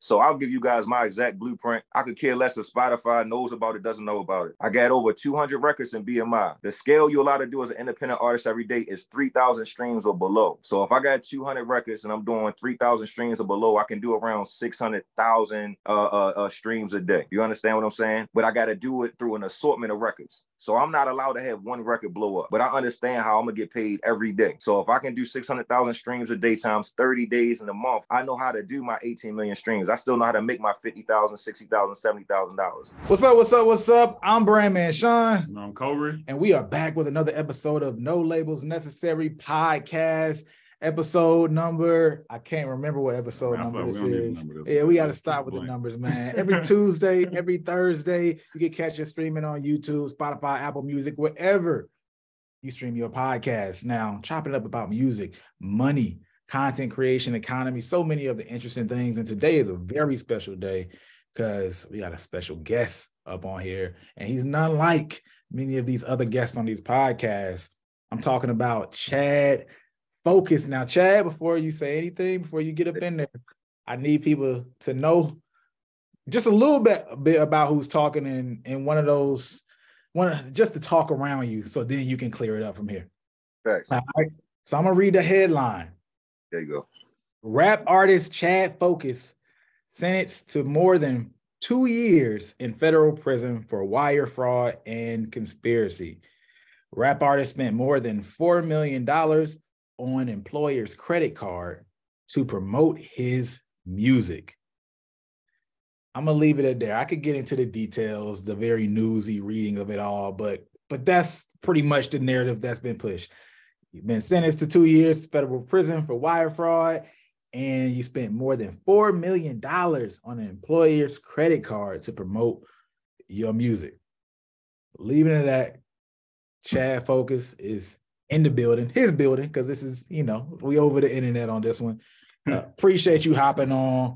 So I'll give you guys my exact blueprint. I could care less if Spotify knows about it, doesn't know about it. I got over 200 records in BMI. The scale you're allowed to do as an independent artist every day is 3,000 streams or below. So if I got 200 records and I'm doing 3,000 streams or below, I can do around 600,000 streams a day. You understand what I'm saying? But I got to do it through an assortment of records. So I'm not allowed to have one record blow up, but I understand how I'm gonna get paid every day. So if I can do 600,000 streams a day times 30 days in a month, I know how to do my 18 million streams. I still know how to make my $50,000, $60,000, $70,000. What's up? I'm BrandMan Sean. And I'm Corey. And we are back with another episode of No Labels Necessary podcast. Episode number, I can't remember what episode number this is. Yeah, we got to stop with the numbers, man. Every Tuesday, every Thursday, you can catch us streaming on YouTube, Spotify, Apple Music, wherever you stream your podcast. Now, chopping up about music, money, content creation, economy, so many of the interesting things. And today is a very special day because we got a special guest up on here, and he's not like many of these other guests on these podcasts. I'm talking about Chad Focus. Now, Chad, before you say anything, before you get up in there, I need people to know just a little bit about who's talking in one of those, just to talk around you, so then you can clear it up from here. Thanks. All right. So I'm gonna read the headline. There you go. Rap artist Chad Focus sentenced to more than 2 years in federal prison for wire fraud and conspiracy. Rap artist spent more than $4 million on employer's credit card to promote his music. I'm gonna leave it at there. I could get into the details, the very newsy reading of it all, but that's pretty much the narrative that's been pushed. You've been sentenced to 2 years federal prison for wire fraud, and you spent more than $4 million on an employer's credit card to promote your music. Leaving it at Chad Focus is in the building, his building, because this is, we over the internet on this one. Appreciate you hopping on.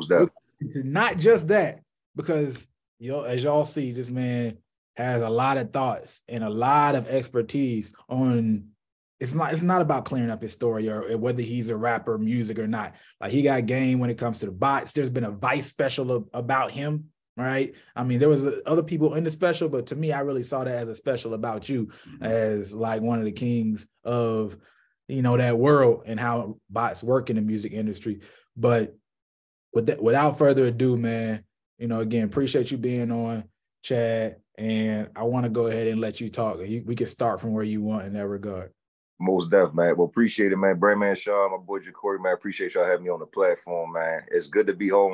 Not just that, because as y'all see, this man has a lot of thoughts and a lot of expertise on. It's not about clearing up his story or whether he's a rapper, music or not. Like, he got game when it comes to the bots. There's been a Vice special about him, right? I mean, there was other people in the special, but to me, I really saw that as a special about you, as like one of the kings of, that world and how bots work in the music industry. But without further ado, man, again, appreciate you being on, Chad, and I want to go ahead and let you talk. We can start from where you want in that regard. Most definitely, man. Well, appreciate it, man. BrandMan Sean, my boy Corey, man. Appreciate y'all having me on the platform, man. It's good to be home.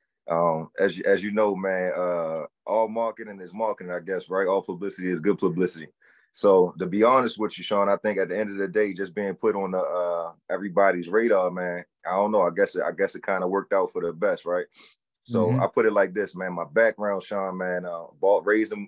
As you know, man, all marketing is marketing, I guess, right? All publicity is good publicity. So to be honest with you, Sean, I think at the end of the day, just being put on the everybody's radar, man, I don't know. I guess it kind of worked out for the best, right? So I put it like this, man. My background, Sean, man, born and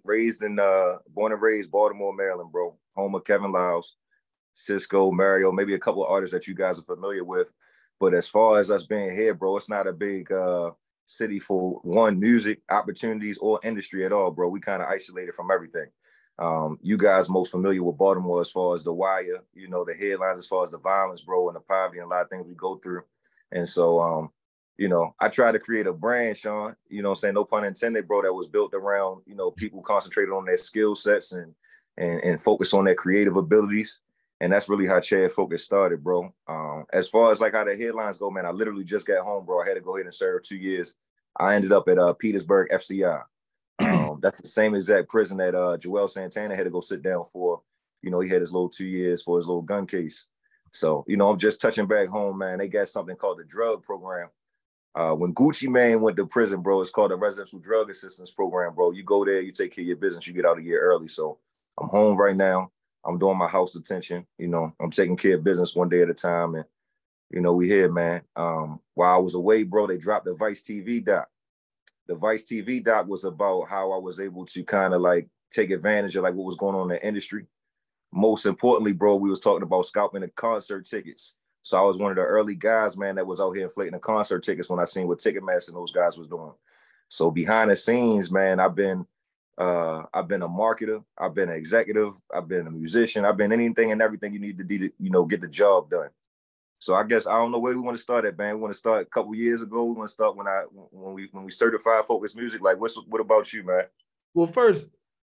raised Baltimore, Maryland, bro. Home of Kevin Lyles, Cisco, Mario, maybe a couple of artists that you guys are familiar with. But as far as us being here, bro, it's not a big city for one, music, opportunities, or industry at all, bro. We kind of isolated from everything. You guys most familiar with Baltimore as far as the wire, the headlines as far as the violence, bro, and the poverty and a lot of things we go through. And so, I try to create a brand, Sean, saying, no pun intended, bro, that was built around, people concentrated on their skill sets and focus on their creative abilities. And that's really how Chad Focus started, bro. As far as like how the headlines go, man, I literally just got home, bro. I had to go ahead and serve 2 years. I ended up at Petersburg FCI. That's the same exact prison that Joel Santana had to go sit down for. He had his little 2 years for his little gun case. So, I'm just touching back home, man. They got something called the drug program. When Gucci Mane went to prison, bro, it's called the residential drug assistance program, bro. You go there, you take care of your business, you get out a year early. So I'm home right now. I'm doing my house detention. I'm taking care of business one day at a time. And, we here, man. While I was away, bro, they dropped the Vice TV doc. The Vice TV doc was about how I was able to kind of like take advantage of like what was going on in the industry. Most importantly, bro, we was talking about scalping the concert tickets. So I was one of the early guys, man, that was out here inflating the concert tickets when I seen what Ticketmaster and those guys was doing. So behind the scenes, man, I've been a marketer, I've been an executive, I've been a musician, I've been anything and everything you need to do to, get the job done. So I guess I don't know where we want to start at, man. We want to start a couple years ago. We want to start when we certified focus music. Like, what about you, man? Well, first,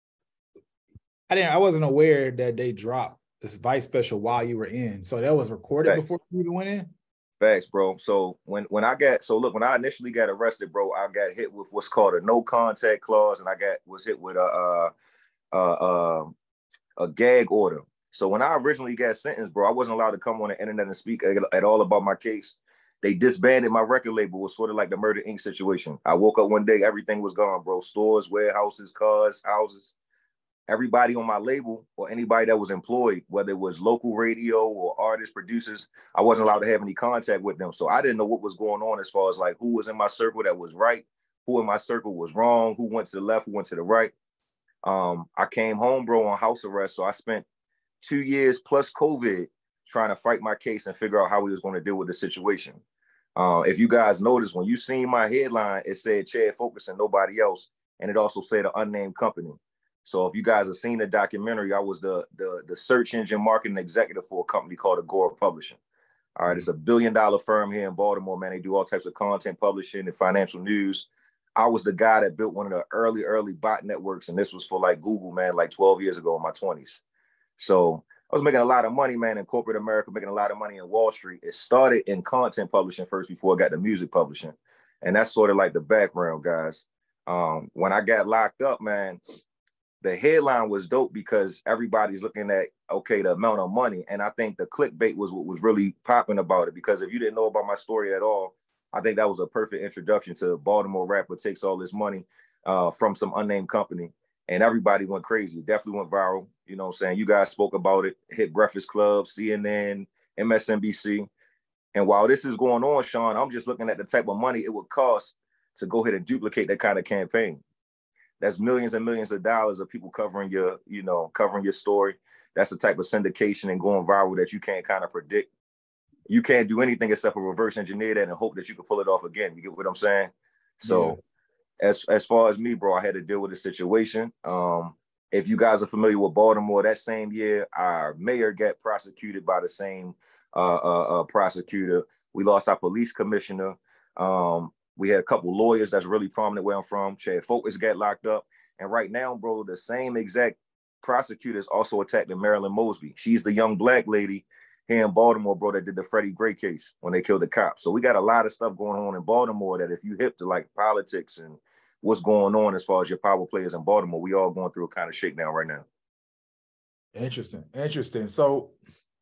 I wasn't aware that they dropped this Vice special while you were in. So that was recorded before you even went in? Facts, bro. So when I initially got arrested, bro, I got hit with what's called a no contact clause, and was hit with a gag order. So when I originally got sentenced, bro, I wasn't allowed to come on the internet and speak at all about my case. They disbanded my record label. It was sort of like the Murder Inc. situation. I woke up one day, everything was gone, bro. Stores, warehouses, cars, houses. Everybody on my label or anybody that was employed, whether it was local radio or artists, producers, I wasn't allowed to have any contact with them. So I didn't know what was going on as far as like who was in my circle that was right, who in my circle was wrong, who went to the left, who went to the right. I came home, bro, on house arrest. So I spent 2 years plus COVID trying to fight my case and figure out how we was going to deal with the situation. If you guys noticed, when you seen my headline, it said Chad Focus and nobody else. And it also said an unnamed company. So if you guys have seen the documentary, I was the search engine marketing executive for a company called Agora Publishing. All right, it's a $1 billion firm here in Baltimore, man. They do all types of content publishing and financial news. I was the guy that built one of the early bot networks, and this was for like Google, man, like 12 years ago in my 20s. So I was making a lot of money, man, in corporate America, making a lot of money in Wall Street. It started in content publishing first before I got to music publishing. And that's sort of like the background, guys. When I got locked up, man, the headline was dope because everybody's looking at, okay, the amount of money. And I think the clickbait was what was really popping about it, because if you didn't know about my story at all, I think that was a perfect introduction to Baltimore rapper takes all this money from some unnamed company. And everybody went crazy. It definitely went viral. You know what I'm saying? You guys spoke about it, hit Breakfast Club, CNN, MSNBC. And while this is going on, Sean, I'm just looking at the type of money it would cost to go ahead and duplicate that kind of campaign. That's millions and millions of dollars of people covering your story. That's the type of syndication and going viral that you can't kind of predict. You can't do anything except for reverse engineer that and hope that you can pull it off again. You get what I'm saying? So as far as me, bro, I had to deal with the situation. If you guys are familiar with Baltimore, that same year, our mayor got prosecuted by the same prosecutor. We lost our police commissioner. We had a couple lawyers that's really prominent where I'm from. Chad Focus got locked up. And right now, bro, the same exact prosecutors also attacked Marilyn Mosby. She's the young black lady here in Baltimore, bro, that did the Freddie Gray case when they killed the cops. So we got a lot of stuff going on in Baltimore that if you hip to like politics and what's going on as far as your power players in Baltimore, we all going through a kind of shakedown right now. Interesting. So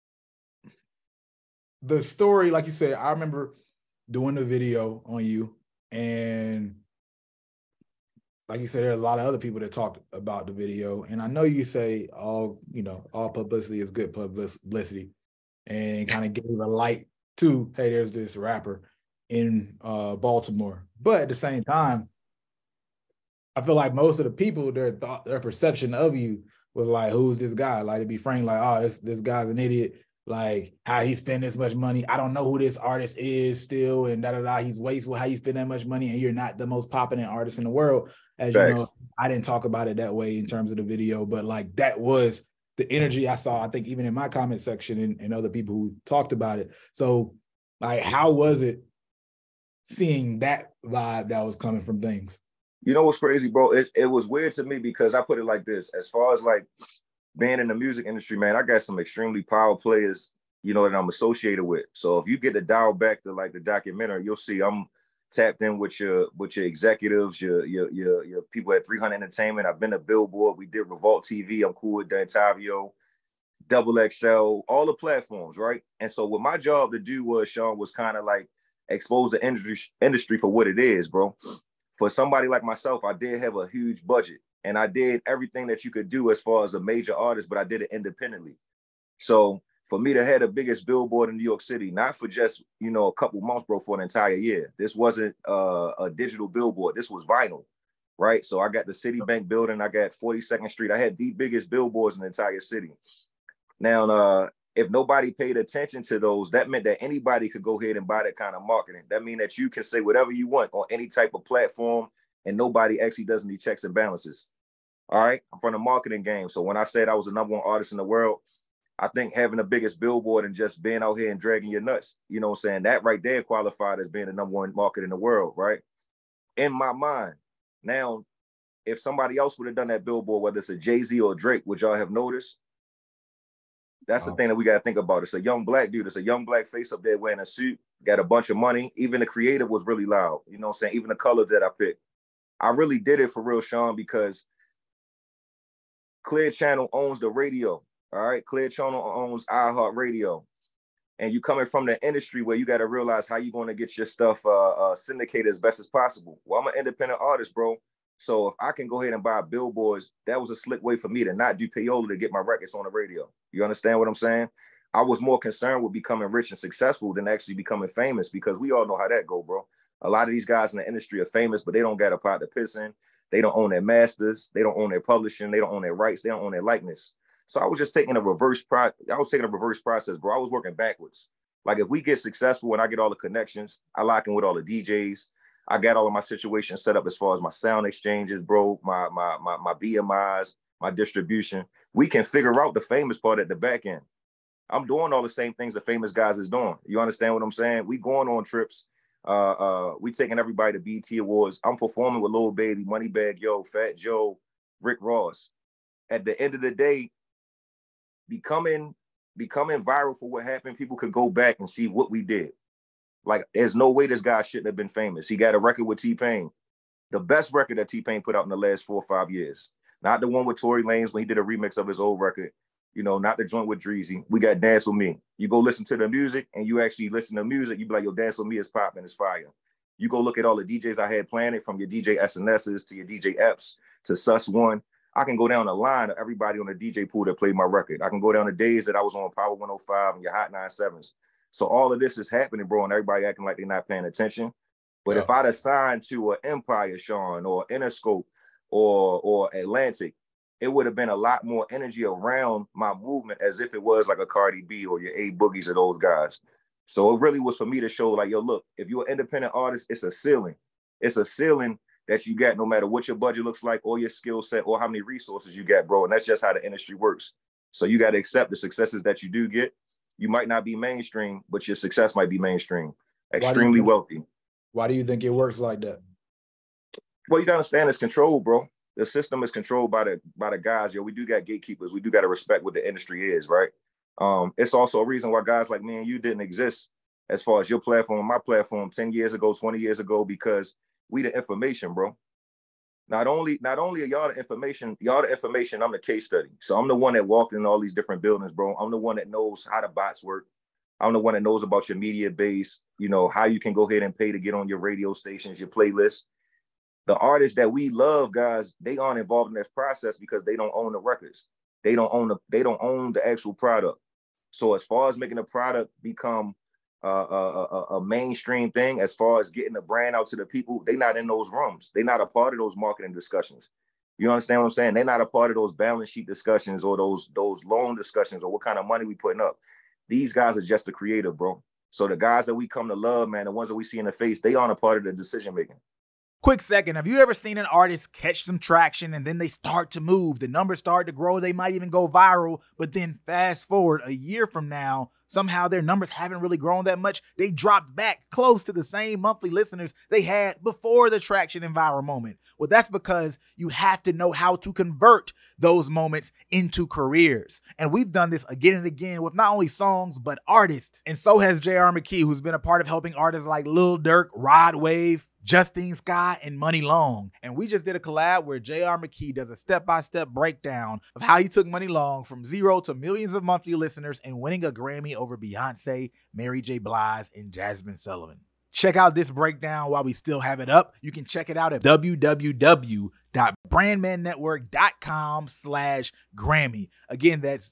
the story, like you said, I remember doing the video on you. And like you said, there are a lot of other people that talked about the video. And I know you say all publicity is good publicity, and kind of gave a light to, hey, there's this rapper in Baltimore. But at the same time, I feel like most of the people, their perception of you was like, who's this guy? Like, to be frank, like, oh, this guy's an idiot. Like, how he spend this much money. I don't know who this artist is still, and He's wasteful. How you spend that much money, and you're not the most popular artist in the world. As you know, I didn't talk about it that way in terms of the video, but like that was the energy I saw, I think, even in my comment section and other people who talked about it. So, like, how was it seeing that vibe that was coming from things? You know what's crazy, bro? It was weird to me because I put it like this. As far as like being in the music industry, man, I got some extremely power players, that I'm associated with. So if you get to dial back to like the documentary, you'll see I'm tapped in with your executives, your people at 300 Entertainment. I've been to Billboard. We did Revolt TV. I'm cool with Dantavio, Double XL, all the platforms, right? And so what my job to do was, Sean, was kind of like expose the industry for what it is, bro. For somebody like myself, I did have a huge budget. And I did everything that you could do as far as a major artist, but I did it independently. So for me to have the biggest billboard in New York City, not for just, a couple months, bro, for an entire year. This wasn't a digital billboard. This was vinyl, right? So I got the Citibank building. I got 42nd Street. I had the biggest billboards in the entire city. Now, if nobody paid attention to those, that meant that anybody could go ahead and buy that kind of marketing. That means that you can say whatever you want on any type of platform, and nobody actually does any checks and balances. All right, I'm from the marketing game. So when I said I was the #1 artist in the world, I think having the biggest billboard and just being out here and dragging your nuts, you know what I'm saying? That right there qualified as being the #1 market in the world, right? In my mind. Now, if somebody else would have done that billboard, whether it's a Jay-Z or Drake, which y'all have noticed, that's the thing that we got to think about. It's a young black dude. It's a young black face up there wearing a suit, got a bunch of money. Even the creative was really loud. You know what I'm saying? Even the colors that I picked. I really did it for real, Sean, because Clear Channel owns the radio. All right. Clear Channel owns iHeartRadio. And you coming from the industry where you got to realize how you're going to get your stuff syndicated as best as possible. Well, I'm an independent artist, bro. So if I can go ahead and buy billboards, that was a slick way for me to not do payola to get my records on the radio. You understand what I'm saying? I was more concerned with becoming rich and successful than actually becoming famous, because we all know how that go, bro. A lot of these guys in the industry are famous, but they don't got a pot to piss in. They don't own their masters. They don't own their publishing. They don't own their rights. They don't own their likeness. So I was just taking a reverse process, bro. I was working backwards. Like, if we get successful and I get all the connections, I lock in with all the DJs. I got all of my situations set up as far as my sound exchanges, bro, my BMIs, my distribution. We can figure out the famous part at the back end. I'm doing all the same things the famous guys is doing. You understand what I'm saying? We going on trips. We taking everybody to BET Awards. I'm performing with Lil Baby, Moneybagg Yo, Fat Joe, Rick Ross. At the end of the day, becoming viral for what happened, people could go back and see what we did. Like, there's no way this guy shouldn't have been famous. He got a record with T-Pain. The best record that T-Pain put out in the last 4 or 5 years. Not the one with Tory Lanez when he did a remix of his old record. You know, not the joint with Dreezy. We got Dance With Me. You go listen to the music and you actually listen to music, you be like, yo, Dance With Me is popping, it's fire. You go look at all the DJs I had planted, from your DJ SNSs to your DJ Epps to Sus One. I can go down the line of everybody on the DJ pool that played my record. I can go down the days that I was on Power 105 and your Hot 97s. So all of this is happening, bro, and everybody acting like they're not paying attention. But if I'd assigned to an Empire, Sean, or Interscope or Atlantic, it would have been a lot more energy around my movement, as if it was like a Cardi B or your A Boogies of those guys. So it really was for me to show, like, yo, look, if you're an independent artist, it's a ceiling. It's a ceiling that you got no matter what your budget looks like or your skill set or how many resources you got, bro. And that's just how the industry works. So you got to accept the successes that you do get. You might not be mainstream, but your success might be mainstream. Extremely wealthy. Why do you think it works like that? Well, you got to understand it's controlled, bro. The system is controlled by the guys. Yo, we do got gatekeepers. We do got to respect what the industry is, right? It's also a reason why guys like me and you didn't exist as far as your platform and my platform 10 years ago, 20 years ago, because we the information, bro. Not only are y'all the information, I'm the case study. So I'm the one that walked in all these different buildings, bro. I'm the one that knows how the bots work. I'm the one that knows about your media base, you know, how you can go ahead and pay to get on your radio stations, your playlists. The artists that we love, guys, they aren't involved in this process because they don't own the records. They don't own the actual product. So as far as making a product become a mainstream thing, as far as getting the brand out to the people, they're not in those rooms. They're not a part of those marketing discussions. You understand what I'm saying? They're not a part of those balance sheet discussions or those loan discussions or what kind of money we putting up. These guys are just the creative, bro. So the guys that we come to love, man, the ones that we see in the face, they aren't a part of the decision making. Quick second, have you ever seen an artist catch some traction and then they start to move? The numbers start to grow, they might even go viral, but then fast forward a year from now, somehow their numbers haven't really grown that much. They dropped back close to the same monthly listeners they had before the traction and viral moment. Well, that's because you have to know how to convert those moments into careers. And we've done this again and again with not only songs, but artists. And so has J.R. McKee, who's been a part of helping artists like Lil Durk, Rod Wave, Justine Skye, and Money Long. And we just did a collab where J.R. McKee does a step-by-step breakdown of how he took Money Long from 0 to millions of monthly listeners and winning a Grammy over Beyonce, Mary J. Blige, and Jasmine Sullivan. Check out this breakdown while we still have it up. You can check it out at www.brandmannetwork.com/Grammy. Again, that's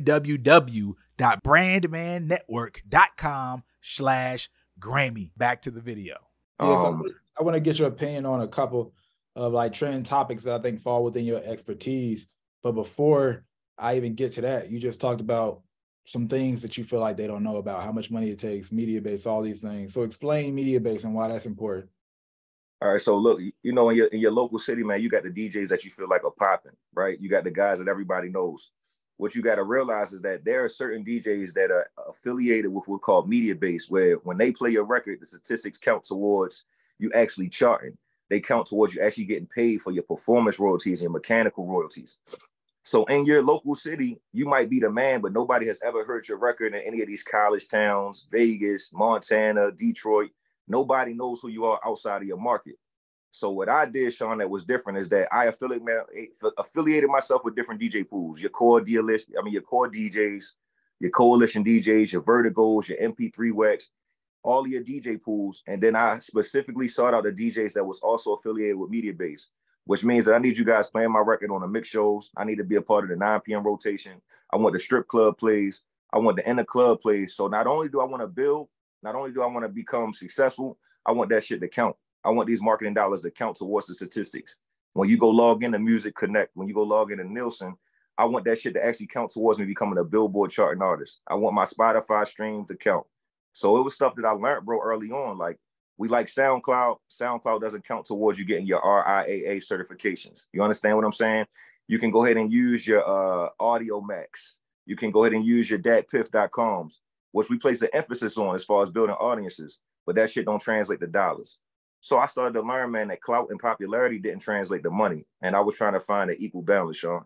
www.brandmannetwork.com/Grammy. Back to the video. I want to get your opinion on a couple of like trending topics that I think fall within your expertise. But before I even get to that, you just talked about some things that you feel like they don't know about, how much money it takes, Mediabase, all these things. So explain Mediabase and why that's important. All right, so look, you know, in your local city, man, you got the DJs that you feel like are popping, right? You got the guys that everybody knows. what you got to realize is that there are certain DJs that are affiliated with what's called Mediabase, where when they play your record, the statistics count towards you actually charting. They count towards you actually getting paid for your performance royalties and your mechanical royalties. So in your local city, you might be the man, but nobody has ever heard your record in any of these college towns, Vegas, Montana, Detroit. Nobody knows who you are outside of your market. So what I did, Sean, that was different is that I affiliated myself with different DJ pools, your core DJs, your coalition DJs, your verticals, your MP3 wax, all of your DJ pools. And then I specifically sought out the DJs that was also affiliated with Mediabase, which means that I need you guys playing my record on the mix shows. I need to be a part of the 9 p.m. rotation. I want the strip club plays. I want the inner club plays. So not only do I want to build, not only do I want to become successful, I want that shit to count. I want these marketing dollars to count towards the statistics. When you go log into Music Connect, when you go log into Nielsen, I want that shit to actually count towards me becoming a Billboard charting artist. I want my Spotify streams to count. So it was stuff that I learned, bro, early on. Like, we like SoundCloud. SoundCloud doesn't count towards you getting your RIAA certifications. You understand what I'm saying? You can go ahead and use your Audio Max. You can go ahead and use your datpiff.coms, which we place the emphasis on as far as building audiences, but that shit don't translate to dollars. So I started to learn, man, that clout and popularity didn't translate to money. And I was trying to find an equal balance, Sean.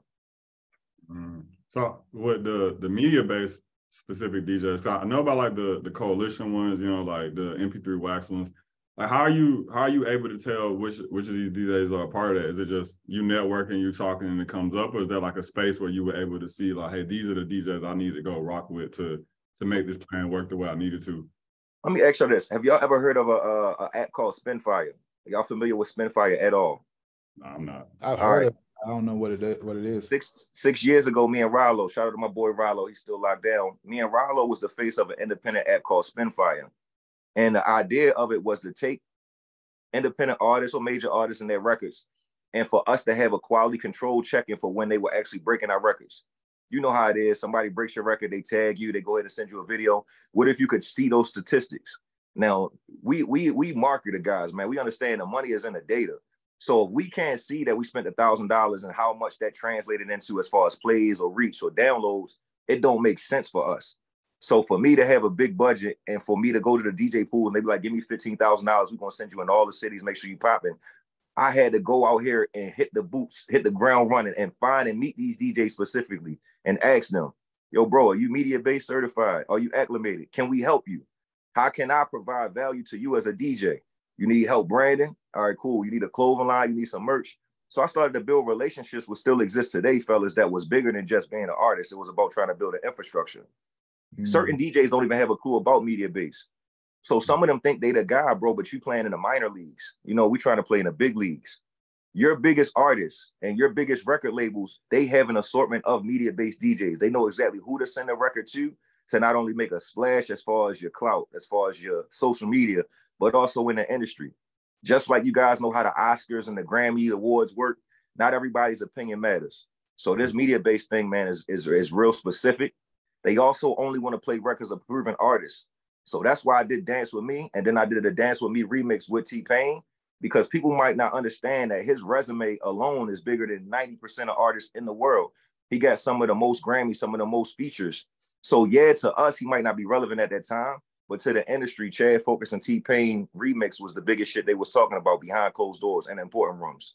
So with the Mediabase specific DJs, so I know about like the coalition ones, you know, like the MP3 wax ones. Like how are you able to tell which of these DJs are a part of that? Is it just you networking, you talking, and it comes up, or is there like a space where you were able to see like, hey, these are the DJs I need to go rock with to make this plan work the way I needed to? Let me ask you this. Have y'all ever heard of a app called Spinfire? Are y'all familiar with Spinfire at all? No, I'm not. I've heard of it. I don't know what it is. Six years ago, me and Rollo, shout out to my boy Rollo, he's still locked down. Me and Rollo was the face of an independent app called Spinfire. And the idea of it was to take independent artists or major artists and their records, and for us to have a quality control check-in for when they were actually breaking our records. You know how it is. Somebody breaks your record, they tag you, they go ahead and send you a video. What if you could see those statistics? Now, we market the guys, man. We understand the money is in the data. So if we can't see that we spent $1,000 and how much that translated into as far as plays or reach or downloads, it don't make sense for us. So for me to have a big budget and for me to go to the DJ pool and they be like, give me $15,000, we're going to send you in all the cities, make sure you popping. I had to go out here and hit the boots, hit the ground running and find and meet these DJs specifically and ask them, yo, bro, are you Mediabase certified? Are you acclimated? Can we help you? How can I provide value to you as a DJ? You need help branding? All right, cool. You need a clothing line, you need some merch. So I started to build relationships which still exist today, fellas, that was bigger than just being an artist. It was about trying to build an infrastructure. Certain DJs don't even have a clue about Mediabase. So some of them think they the guy, bro, but you playing in the minor leagues. You know, we trying to play in the big leagues. Your biggest artists and your biggest record labels, they have an assortment of Mediabase DJs. They know exactly who to send a record to not only make a splash as far as your clout, as far as your social media, but also in the industry. Just like you guys know how the Oscars and the Grammy awards work, not everybody's opinion matters. So this Mediabase thing, man, is real specific. They also only want to play records of proven artists. So that's why I did Dance With Me. And then I did a Dance With Me remix with T-Pain, because people might not understand that his resume alone is bigger than 90% of artists in the world. He got some of the most Grammys, some of the most features. So yeah, to us, he might not be relevant at that time, but to the industry, Chad Focus and T-Pain remix was the biggest shit they was talking about behind closed doors and important rooms.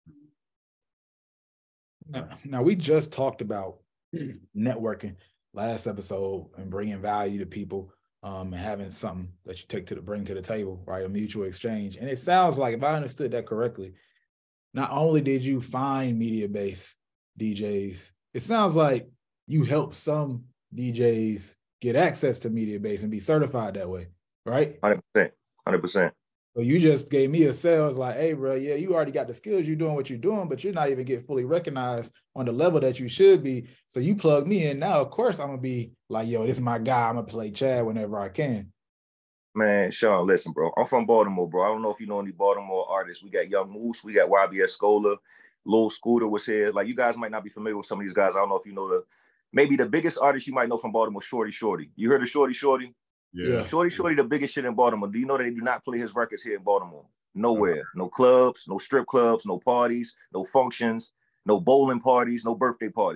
Now we just talked about networking last episode and bringing value to people. And having something that you bring to the table, right? A mutual exchange. And it sounds like, if I understood that correctly, not only did you find Mediabase DJs, it sounds like you helped some DJs get access to Mediabase and be certified that way, right? 100%. So you just gave me a sell. It's like, hey, bro, yeah, you already got the skills, you're doing what you're doing, but you're not even getting fully recognized on the level that you should be. So you plug me in now, of course, I'm going to be like, yo, this is my guy. I'm going to play Chad whenever I can. Man, Sean, listen, bro. I'm from Baltimore, bro. I don't know if you know any Baltimore artists. We got Young Moose. We got YBS Scola. Lil Scooter was here. Like, you guys might not be familiar with some of these guys. I don't know if you know maybe the biggest artist you might know from Baltimore, Shorty Shorty. You heard of Shorty Shorty? Yeah. Shorty, the biggest shit in Baltimore. Do you know that they do not play his records here in Baltimore? Nowhere. No clubs, no strip clubs, no parties, no functions, no bowling parties, no birthday parties.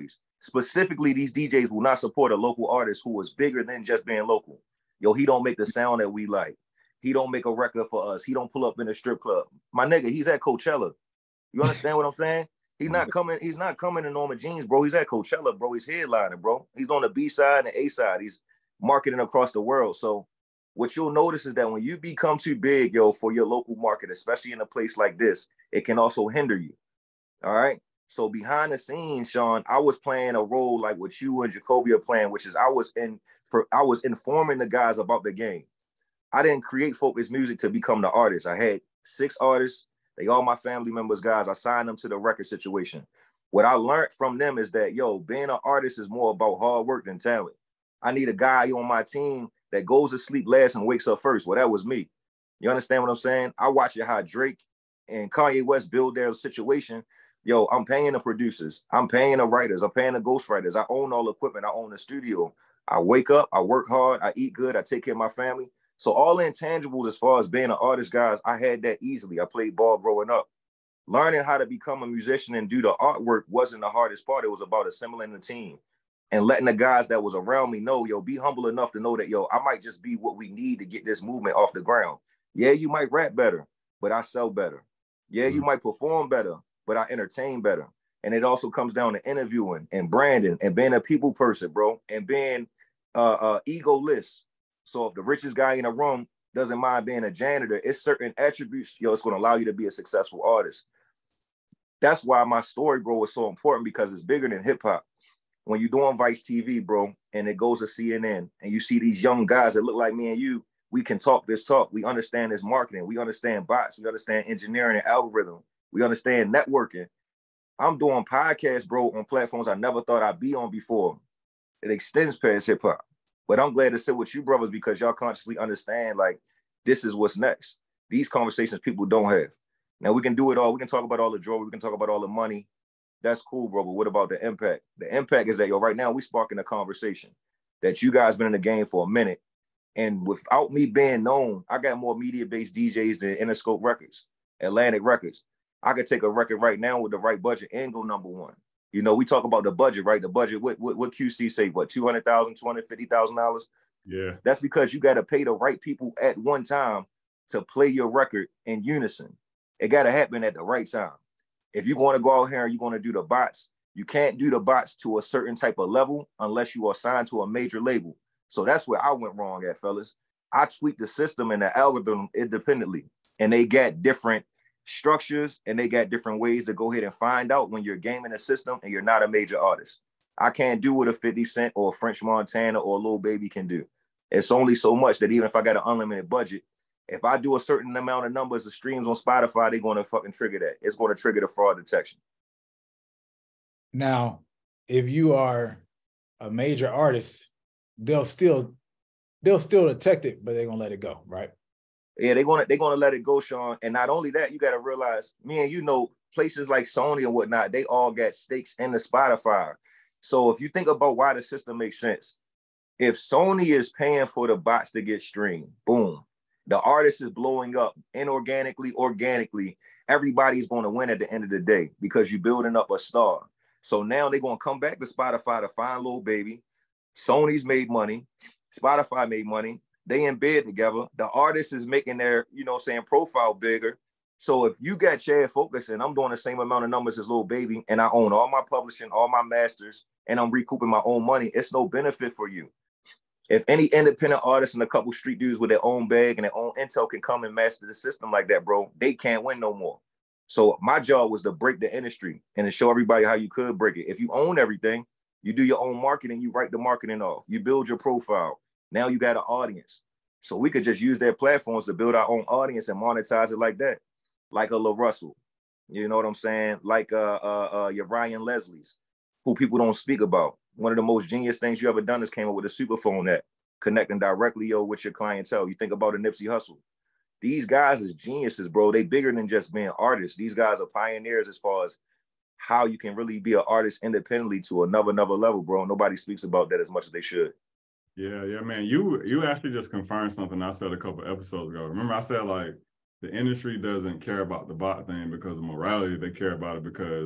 Specifically, these DJs will not support a local artist who is bigger than just being local. Yo, he don't make the sound that we like. He don't make a record for us. He don't pull up in a strip club. My nigga, he's at Coachella. You understand what I'm saying? He's not coming in Norma Jeans, bro. He's at Coachella, bro. He's headlining, bro. He's on the B side and the A side. He's marketing across the world. So what you'll notice is that when you become too big, yo, for your local market, especially in a place like this, it can also hinder you. All right. So behind the scenes, Sean, I was playing a role like what you and Jacoby are playing, which is I was informing the guys about the game. I didn't create Focus Music to become the artist. I had 6 artists. They all my family members, guys. I signed them to the record situation. What I learned from them is that, yo, being an artist is more about hard work than talent. I need a guy on my team that goes to sleep last and wakes up first. Well, that was me. You understand what I'm saying? I watch it how Drake and Kanye West build their situation. Yo, I'm paying the producers. I'm paying the writers. I'm paying the ghostwriters. I own all the equipment. I own the studio. I wake up. I work hard. I eat good. I take care of my family. So all the intangibles as far as being an artist, guys, I had that easily. I played ball growing up. Learning how to become a musician and do the artwork wasn't the hardest part. It was about assembling the team and letting the guys that was around me know, yo, be humble enough to know that, yo, I might just be what we need to get this movement off the ground. Yeah, you might rap better, but I sell better. Yeah, you might perform better, but I entertain better. And it also comes down to interviewing and branding and being a people person, bro, and being egoless. So if the richest guy in a room doesn't mind being a janitor, it's certain attributes, yo, it's going to allow you to be a successful artist. That's why my story, bro, is so important, because it's bigger than hip hop. When you're doing Vice TV, bro, and it goes to CNN, and you see these young guys that look like me and you, we can talk this talk. We understand this marketing. We understand bots. We understand engineering and algorithm. We understand networking. I'm doing podcasts, bro, on platforms I never thought I'd be on before. It extends past hip hop. But I'm glad to sit with you, brothers, because y'all consciously understand, like, this is what's next. These conversations people don't have. Now, we can do it all. We can talk about all the jewelry. We can talk about all the money. That's cool, bro. But what about the impact? The impact is that, yo, right now we sparking a conversation that you guys been in the game for a minute. And without me being known, I got more Mediabase DJs than Interscope Records, Atlantic Records. I could take a record right now with the right budget and go #1. You know, we talk about the budget, right? The budget, what QC say, what, $200,000, $250,000? Yeah. That's because you got to pay the right people at one time to play your record in unison. It got to happen at the right time. If you want to go out here and you're going to do the bots, you can't do the bots to a certain type of level unless you are signed to a major label. So that's where I went wrong at, fellas. I tweaked the system and the algorithm independently, and they got different structures and they got different ways to go ahead and find out when you're gaming the system and you're not a major artist. I can't do what a 50 Cent or a French Montana or a Lil Baby can do. It's only so much that even if I got an unlimited budget, if I do a certain amount of numbers of streams on Spotify, they're going to fucking trigger that. It's going to trigger the fraud detection. Now, if you are a major artist, they'll still detect it, but they're going to let it go, right? Yeah, they're gonna let it go, Sean. And not only that, you got to realize, me and you know, places like Sony and whatnot, they all got stakes in the Spotify. So if you think about why the system makes sense, if Sony is paying for the bots to get streamed, boom, the artist is blowing up inorganically, organically. Everybody's going to win at the end of the day because you're building up a star. So now they're going to come back to Spotify to find Lil Baby. Sony's made money. Spotify made money. They in bed together. The artist is making their, profile bigger. So if you got Chad Focus and I'm doing the same amount of numbers as Lil Baby and I own all my publishing, all my masters, and I'm recouping my own money, it's no benefit for you. If any independent artist and a couple street dudes with their own bag and their own intel can come and master the system like that, bro, they can't win no more. So my job was to break the industry and to show everybody how you could break it. If you own everything, you do your own marketing, you write the marketing off, you build your profile. Now you got an audience. So we could just use their platforms to build our own audience and monetize it like that. Like a La Russell, you know what I'm saying? Like your Ryan Leslie's, who people don't speak about. One of the most genius things you ever done is came up with a superphone app, connecting directly with your clientele. You think about a Nipsey Hussle. These guys is geniuses, bro. They bigger than just being artists. These guys are pioneers as far as how you can really be an artist independently to another level, bro. Nobody speaks about that as much as they should. Yeah, man. You actually just confirmed something I said a couple episodes ago. Remember I said, like, the industry doesn't care about the bot thing because of morality. They care about it because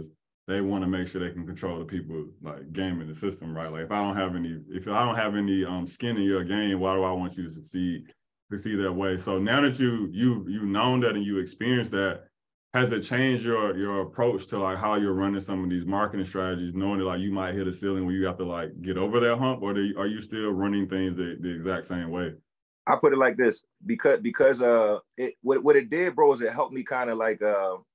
they want to make sure they can control the people like gaming the system, right? Like if I don't have any skin in your game, why do I want you to succeed that way? So now that you've known that and you experienced that, has it changed your approach to like how you're running some of these marketing strategies, knowing that like you might hit a ceiling where you have to like get over that hump, or are you still running things the exact same way? I put it like this, because what it did, bro, is it helped me kind of like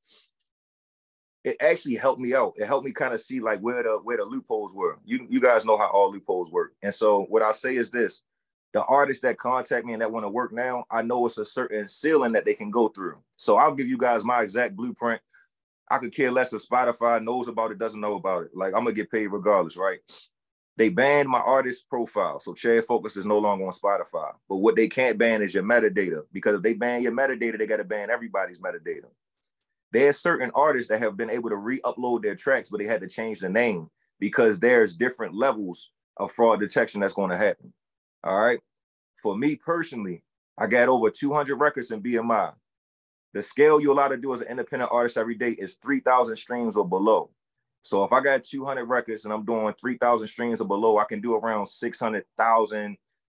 it actually helped me out. It helped me kind of see like where the loopholes were. You guys know how all loopholes work. And so what I say is this: the artists that contact me and that want to work now, I know it's a certain ceiling that they can go through. So I'll give you guys my exact blueprint. I could care less if Spotify knows about it, doesn't know about it. Like, I'm gonna get paid regardless, right? They banned my artist profile, so Chad Focus is no longer on Spotify. But what they can't ban is your metadata, because if they ban your metadata, they got to ban everybody's metadata. There's certain artists that have been able to re-upload their tracks, but they had to change the name because there's different levels of fraud detection that's going to happen. All right. For me personally, I got over 200 records in BMI. The scale you're allowed to do as an independent artist every day is 3,000 streams or below. So if I got 200 records and I'm doing 3,000 streams or below, I can do around 600,000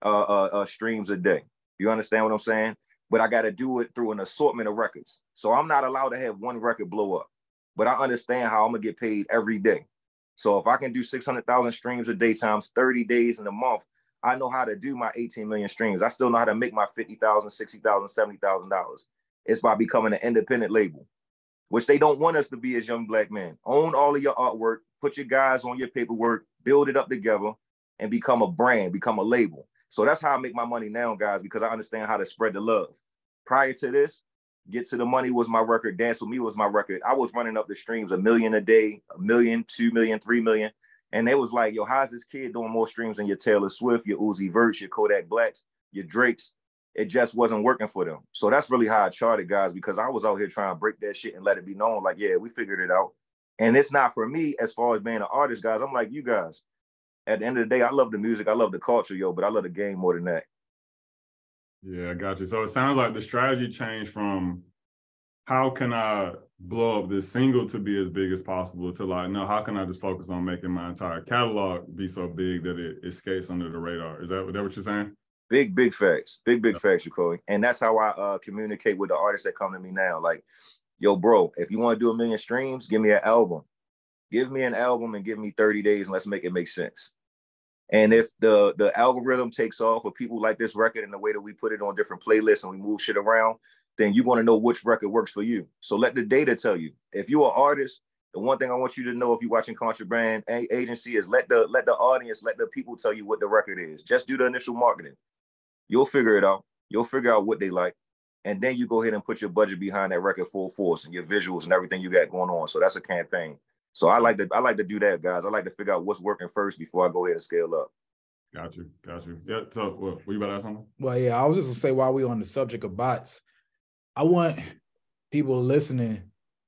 streams a day. You understand what I'm saying? But I got to do it through an assortment of records. So I'm not allowed to have one record blow up. But I understand how I'm going to get paid every day. So if I can do 600,000 streams a day times 30 days in a month, I know how to do my 18 million streams. I still know how to make my $50,000, $60,000, $70,000. It's by becoming an independent label, which they don't want us to be as young black men. Own all of your artwork, put your guys on your paperwork, build it up together, and become a brand, become a label. So that's how I make my money now, guys, because I understand how to spread the love. Prior to this, Get to the Money was my record. Dance With Me was my record. I was running up the streams 1 million a day, 1 million, 2 million, 3 million. And they was like, yo, how's this kid doing more streams than your Taylor Swift, your Uzi Verts, your Kodak Blacks, your Drakes? It just wasn't working for them. So that's really how I charted, guys, because I was out here trying to break that shit and let it be known, like, yeah, we figured it out. And it's not for me as far as being an artist, guys. I'm like you guys. At the end of the day, I love the music. I love the culture, yo, but I love the game more than that. Yeah, I got you. So it sounds like the strategy changed from how can I blow up this single to be as big as possible to like, no, how can I just focus on making my entire catalog be so big that it escapes under the radar? Is that what you're saying? Big facts. Big facts, Jacoby. And that's how I communicate with the artists that come to me now. Like, yo, bro, if you want to do 1 million streams, give me an album. Give me an album and give me 30 days and let's make it make sense. And if the algorithm takes off or people like this record and the way that we put it on different playlists and we move shit around, then you're going to know which record works for you. So let the data tell you. If you're an artist, the one thing I want you to know if you're watching Contraband Agency is let the audience, let the people tell you what the record is. Just do the initial marketing. You'll figure it out. You'll figure out what they like. And then you go ahead and put your budget behind that record full force and your visuals and everything you got going on. So that's a campaign. So I like to do that, guys. I like to figure out what's working first before I go ahead and scale up. Got you. Yeah, so what you about to ask something? Well, yeah, I was just gonna say while we're on the subject of bots, I want people listening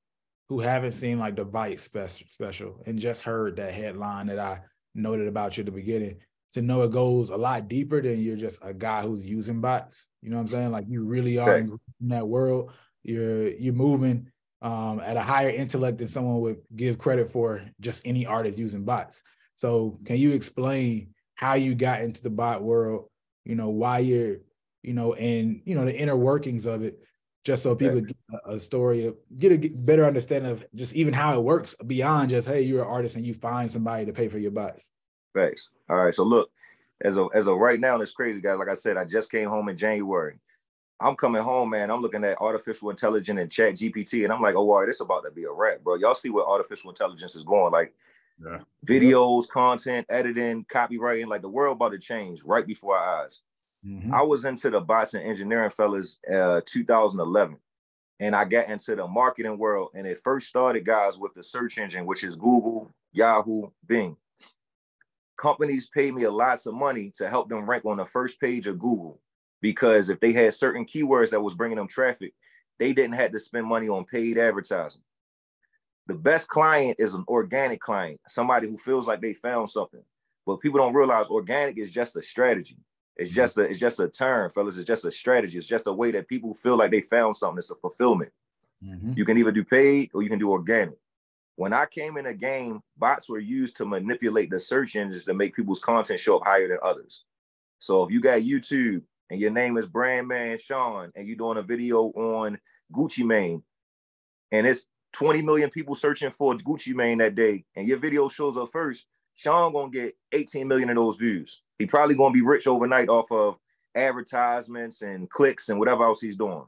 who haven't seen like the Vice special and just heard that headline that I noted about you at the beginning to know it goes a lot deeper than you're just a guy who's using bots. You know what I'm saying? Like you really are in that world. You're moving at a higher intellect than someone would give credit for just any artist using bots. So can you explain how you got into the bot world, why you're, and, the inner workings of it, just so people get a story, get a better understanding of just even how it works beyond just, hey, you're an artist and you find somebody to pay for your bots. Thanks. All right. So look, as of right now, it's crazy, guys. Like I said, I just came home in January. I'm coming home, man. I'm looking at artificial intelligence and Chat GPT, and I'm like, oh, all right, this about to be a wrap, bro. Y'all see where artificial intelligence is going. Like videos, content, editing, copywriting, like the world about to change right before our eyes. Mm-hmm. I was into the bots and engineering, fellas, 2011. And I got into the marketing world. And it first started, guys, with the search engine, which is Google, Yahoo, Bing. Companies paid me lots of money to help them rank on the first page of Google. Because if they had certain keywords that was bringing them traffic, they didn't have to spend money on paid advertising. The best client is an organic client, somebody who feels like they found something. But people don't realize organic is just a strategy. It's just a term, fellas. It's just a strategy. It's just a way that people feel like they found something. It's a fulfillment. Mm-hmm. You can either do paid or you can do organic. When I came in the game, bots were used to manipulate the search engines to make people's content show up higher than others. So if you got YouTube and your name is BrandMan Sean and you're doing a video on Gucci Mane and it's 20 million people searching for Gucci Mane that day and your video shows up first, Sean gonna get 18 million of those views. He probably gonna be rich overnight off of advertisements and clicks and whatever else he's doing.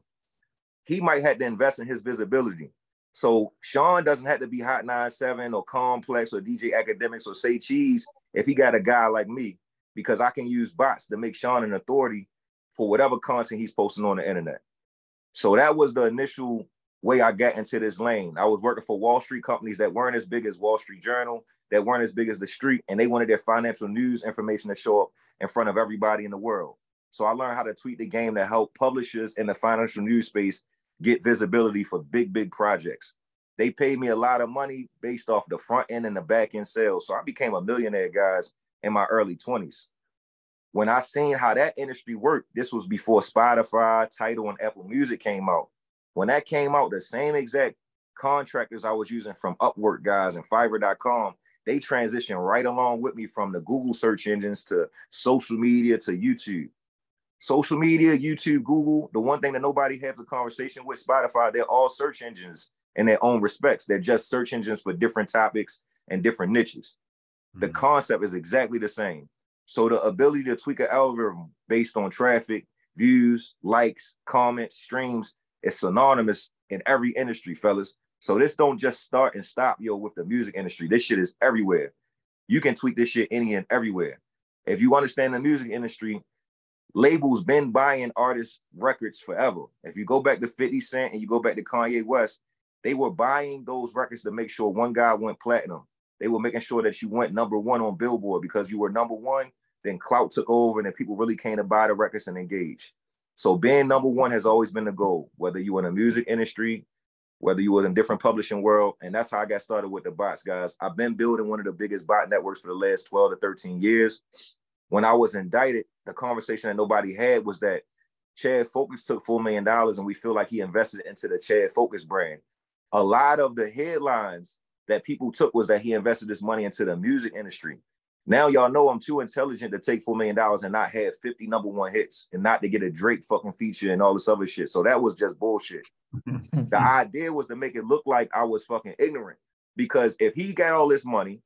He might have to invest in his visibility. So Sean doesn't have to be Hot 97 or Complex or DJ Academics or Say Cheese if he got a guy like me, because I can use bots to make Sean an authority for whatever content he's posting on the internet. So that was the initial way I got into this lane. I was working for Wall Street companies that weren't as big as Wall Street Journal, that weren't as big as The Street, and they wanted their financial news information to show up in front of everybody in the world. So I learned how to tweak the game to help publishers in the financial news space get visibility for big, big projects. They paid me a lot of money based off the front end and the back end sales. So I became a millionaire, guys, in my early 20s. When I seen how that industry worked, this was before Spotify, Tidal, and Apple Music came out. When that came out, the same exact contractors I was using from Upwork guys and Fiverr.com, they transitioned right along with me from the Google search engines to social media to YouTube. Social media, YouTube, Google, the one thing that nobody has a conversation with, Spotify, they're all search engines in their own respects. They're just search engines for different topics and different niches. Mm-hmm. The concept is exactly the same. So the ability to tweak an algorithm based on traffic, views, likes, comments, streams is synonymous in every industry, fellas. So this don't just start and stop, with the music industry. This shit is everywhere. You can tweak this shit any and everywhere. If you understand the music industry, labels been buying artists' records forever. If you go back to 50 Cent and you go back to Kanye West, they were buying those records to make sure one guy went platinum. They were making sure that you went #1 on Billboard, because you were #1, then clout took over and then people really came to buy the records and engage. So being #1 has always been the goal, whether you were in the music industry, whether you was in different publishing world. And that's how I got started with the bots, guys. I've been building one of the biggest bot networks for the last 12 to 13 years. When I was indicted, the conversation that nobody had was that Chad Focus took $4 million and we feel like he invested into the Chad Focus brand. A lot of the headlines that people took was that he invested this money into the music industry. Now y'all know I'm too intelligent to take $4 million and not have 50 #1 hits and not to get a Drake fucking feature and all this other shit. So that was just bullshit. The idea was to make it look like I was fucking ignorant, because if he got all this money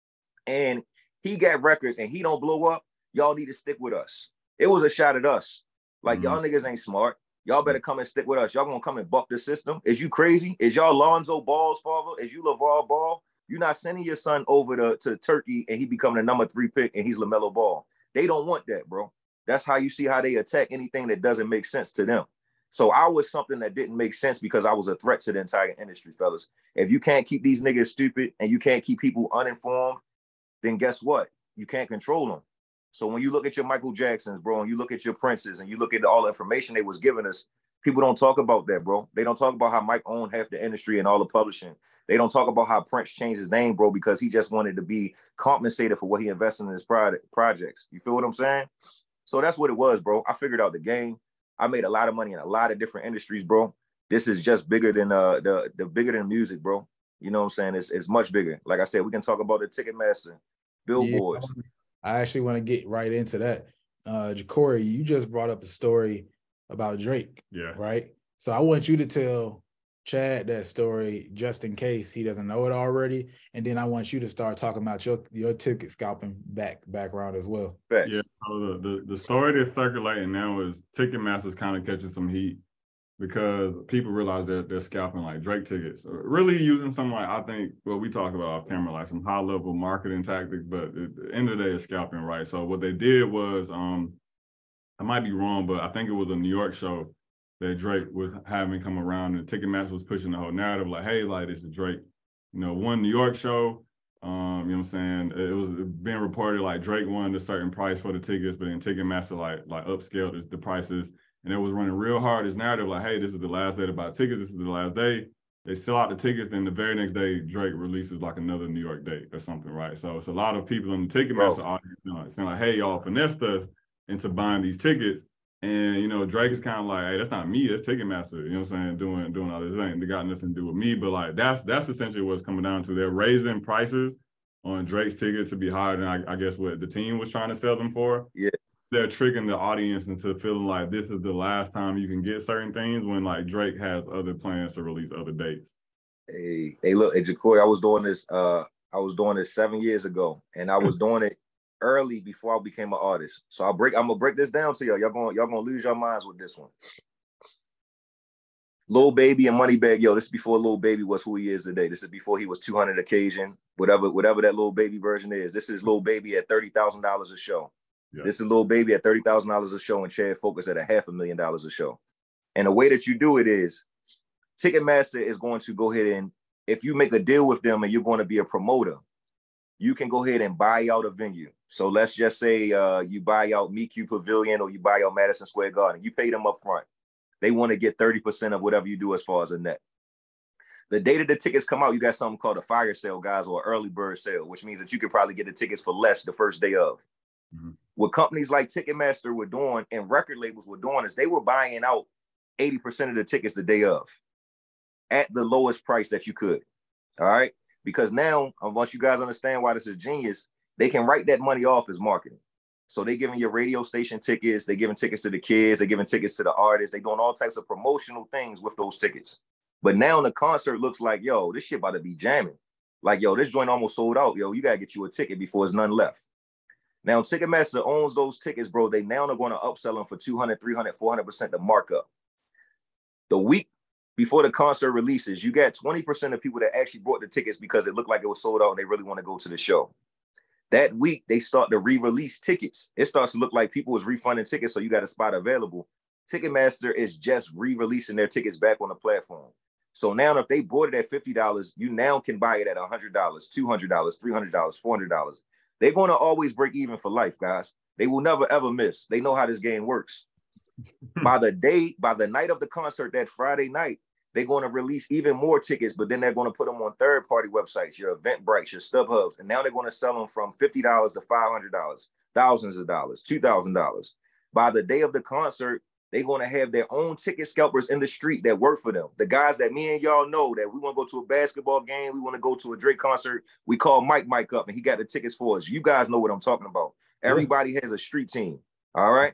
and he got records and he don't blow up, y'all need to stick with us. It was a shot at us. Like, y'all niggas ain't smart. Y'all better come and stick with us. Y'all gonna come and buck the system. Is you crazy? Is y'all Lonzo Ball's father? Is you LeVar Ball? You're not sending your son over to Turkey and he becoming the #3 pick and he's LaMelo Ball. They don't want that, bro. That's how you see how they attack anything that doesn't make sense to them. So I was something that didn't make sense because I was a threat to the entire industry, fellas. If you can't keep these niggas stupid and you can't keep people uninformed, then guess what? You can't control them. So when you look at your Michael Jacksons, bro, and you look at your Princes and you look at all the information they was giving us, people don't talk about that, bro. They don't talk about how Mike owned half the industry and all the publishing. They don't talk about how Prince changed his name, bro, because he just wanted to be compensated for what he invested in his projects. You feel what I'm saying? So that's what it was, bro. I figured out the game. I made a lot of money in a lot of different industries, bro. This is just bigger than the bigger than music, bro. You know what I'm saying? It's much bigger. Like I said, we can talk about the Ticketmaster, billboards. Yeah, I actually want to get right into that. Corey, you just brought up the story about Drake. Yeah. Right? So I want you to tell Chad that story just in case he doesn't know it already. And then I want you to start talking about your ticket scalping background as well. Facts. Yeah. So the story that's circulating now is Ticketmaster's kind of catching some heat because people realize that they're scalping like Drake tickets, really using some, like, I think what we talk about off camera, like some high level marketing tactics, but at the end of the day, it's scalping, right? So what they did was, I might be wrong, but I think it was a New York show that Drake was having come around, and Ticketmaster was pushing the whole narrative like, hey, like, this is Drake, one New York show. You know what I'm saying? It was being reported like Drake wanted a certain price for the tickets, but then Ticketmaster like upscaled the prices. And it was running real hard, this narrative like, hey, this is the last day to buy tickets. This is the last day. They sell out the tickets. Then the very next day, Drake releases like another New York date or something, right? So it's a lot of people in the Ticketmaster audience saying like, hey, y'all finessed us into buying these tickets. And, you know, Drake is kind of like, hey, that's not me, that's Ticketmaster, you know what I'm saying, doing all this thing. They got nothing to do with me. But like that's essentially what it's coming down to. They're raising prices on Drake's ticket to be higher than I guess what the team was trying to sell them for. Yeah. They're tricking the audience into feeling like this is the last time you can get certain things when like Drake has other plans to release other dates. Hey, look, hey, Jacory, I was doing this 7 years ago, and I was doing it early before I became an artist. So I'm gonna break this down to y'all. Y'all gonna lose your minds with this one. Lil Baby and Moneybagg, yo, this is before Lil Baby was who he is today. This is before he was 200 occasion, whatever that Lil Baby version is. This is Lil Baby at $30,000 a show. Yeah. This is Lil Baby at $30,000 a show, and Chad Focus at $500,000 a show. And the way that you do it is, Ticketmaster is going to go ahead and, if you make a deal with them and you're going to be a promoter, you can go ahead and buy out a venue. So let's just say you buy out MCKEE Pavilion or you buy out Madison Square Garden. You pay them up front. They want to get 30% of whatever you do as far as a net. The day that the tickets come out, you got something called a fire sale, guys, or early bird sale, which means that you could probably get the tickets for less the first day of. Mm-hmm. What companies like Ticketmaster were doing and record labels were doing is they were buying out 80% of the tickets the day of at the lowest price that you could. All right. Because now, once you guys understand why this is genius, they can write that money off as marketing. So they giving your radio station tickets, they giving tickets to the kids, they giving tickets to the artists, they doing all types of promotional things with those tickets. But now the concert looks like, yo, this shit about to be jamming. Like, yo, this joint almost sold out. Yo, you gotta get you a ticket before there's none left. Now, Ticketmaster owns those tickets, bro. They now are going to upsell them for 200, 300, 400% the markup. The week before the concert releases, you got 20% of people that actually bought the tickets because it looked like it was sold out and they really want to go to the show. That week, they start to re-release tickets. It starts to look like people was refunding tickets, so you got a spot available. Ticketmaster is just re-releasing their tickets back on the platform. So now if they bought it at $50, you now can buy it at $100, $200, $300, $400. They're going to always break even for life, guys. They will never, ever miss. They know how this game works. By the night of the concert, that Friday night, they're going to release even more tickets, but then they're going to put them on third-party websites, your Eventbrite, your StubHubs, and now they're going to sell them from $50 to $500, thousands of dollars, $2,000. By the day of the concert, they're going to have their own ticket scalpers in the street that work for them. The guys that me and y'all know that we want to go to a basketball game, we want to go to a Drake concert, we call Mike up, and he got the tickets for us. You guys know what I'm talking about. Everybody has a street team, all right?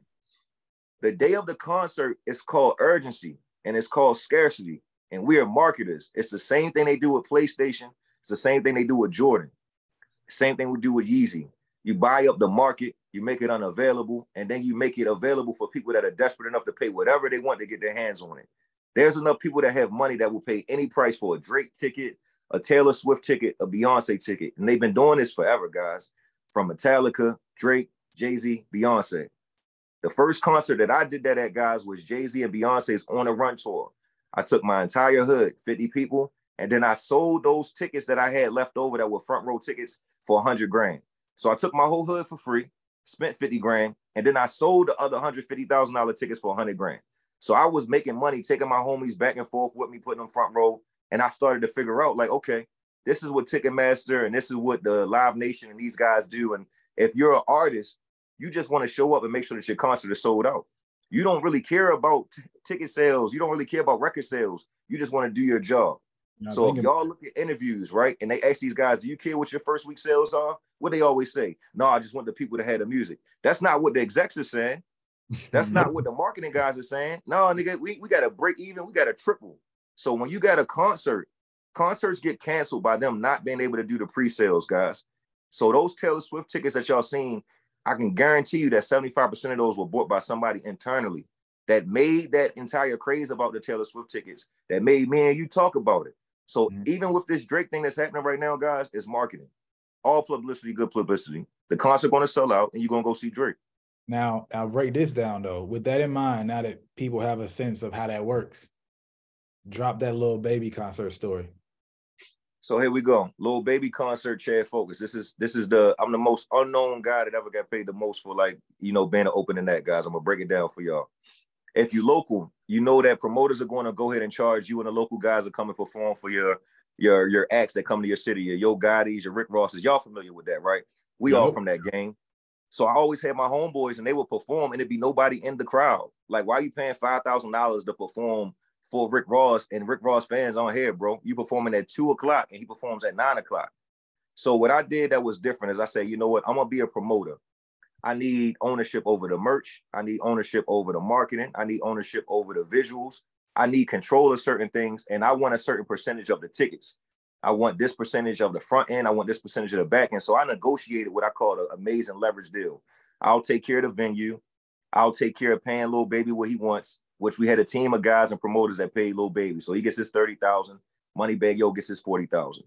The day of the concert is called urgency, and it's called scarcity. And we are marketers. It's the same thing they do with PlayStation. It's the same thing they do with Jordan. Same thing we do with Yeezy. You buy up the market, you make it unavailable, and then you make it available for people that are desperate enough to pay whatever they want to get their hands on it. There's enough people that have money that will pay any price for a Drake ticket, a Taylor Swift ticket, a Beyonce ticket. And they've been doing this forever, guys. From Metallica, Drake, Jay-Z, Beyonce. The first concert that I did that at, guys, was Jay-Z and Beyonce's On the Run tour. I took my entire hood, 50 people, and then I sold those tickets that I had left over that were front row tickets for 100 grand. So I took my whole hood for free, spent 50 grand, and then I sold the other $150,000 tickets for 100 grand. So I was making money, taking my homies back and forth with me, putting them front row, and I started to figure out, like, okay, this is what Ticketmaster and this is what the Live Nation and these guys do. And if you're an artist, you just want to show up and make sure that your concert is sold out. You don't really care about ticket sales. You don't really care about record sales. You just want to do your job. So if y'all look at interviews, right, and they ask these guys, do you care what your first week sales are? What they always say? No, I just want the people to have the music. That's not what the execs are saying. That's not what the marketing guys are saying. No, nigga, we got to break even. We got to triple. So when you got a concert, concerts get canceled by them not being able to do the pre-sales, guys. So those Taylor Swift tickets that y'all seen, I can guarantee you that 75% of those were bought by somebody internally that made that entire craze about the Taylor Swift tickets, that made me and you talk about it. So even with this Drake thing that's happening right now, guys, it's marketing. All publicity, good publicity. The concert going to sell out and you're going to go see Drake. Now, I'll break this down, though. With that in mind, now that people have a sense of how that works, drop that Lil Baby concert story. So here we go. Lil Baby concert, Chad Focus. This is I'm the most unknown guy that ever got paid the most for, like, you know, being an opening act, guys. I'm gonna break it down for y'all. If you local, you know that promoters are going to go ahead and charge you, and the local guys are coming perform for your acts that come to your city, your Yo Gotti's, your Rick Rosses. Y'all familiar with that, right? We all from that game. So I always had my homeboys and they would perform and it'd be nobody in the crowd. Like, why are you paying $5,000 to perform for Rick Ross and Rick Ross fans on here, bro? You performing at 2 o'clock and he performs at 9 o'clock. So what I did that was different is I said, you know what? I'm going to be a promoter. I need ownership over the merch. I need ownership over the marketing. I need ownership over the visuals. I need control of certain things. And I want a certain percentage of the tickets. I want this percentage of the front end. I want this percentage of the back end. So I negotiated what I call an amazing leverage deal. I'll take care of the venue. I'll take care of paying Lil Baby what he wants, which we had a team of guys and promoters that paid Lil Baby. So he gets his $30,000. Moneybagg Yo gets his $40,000.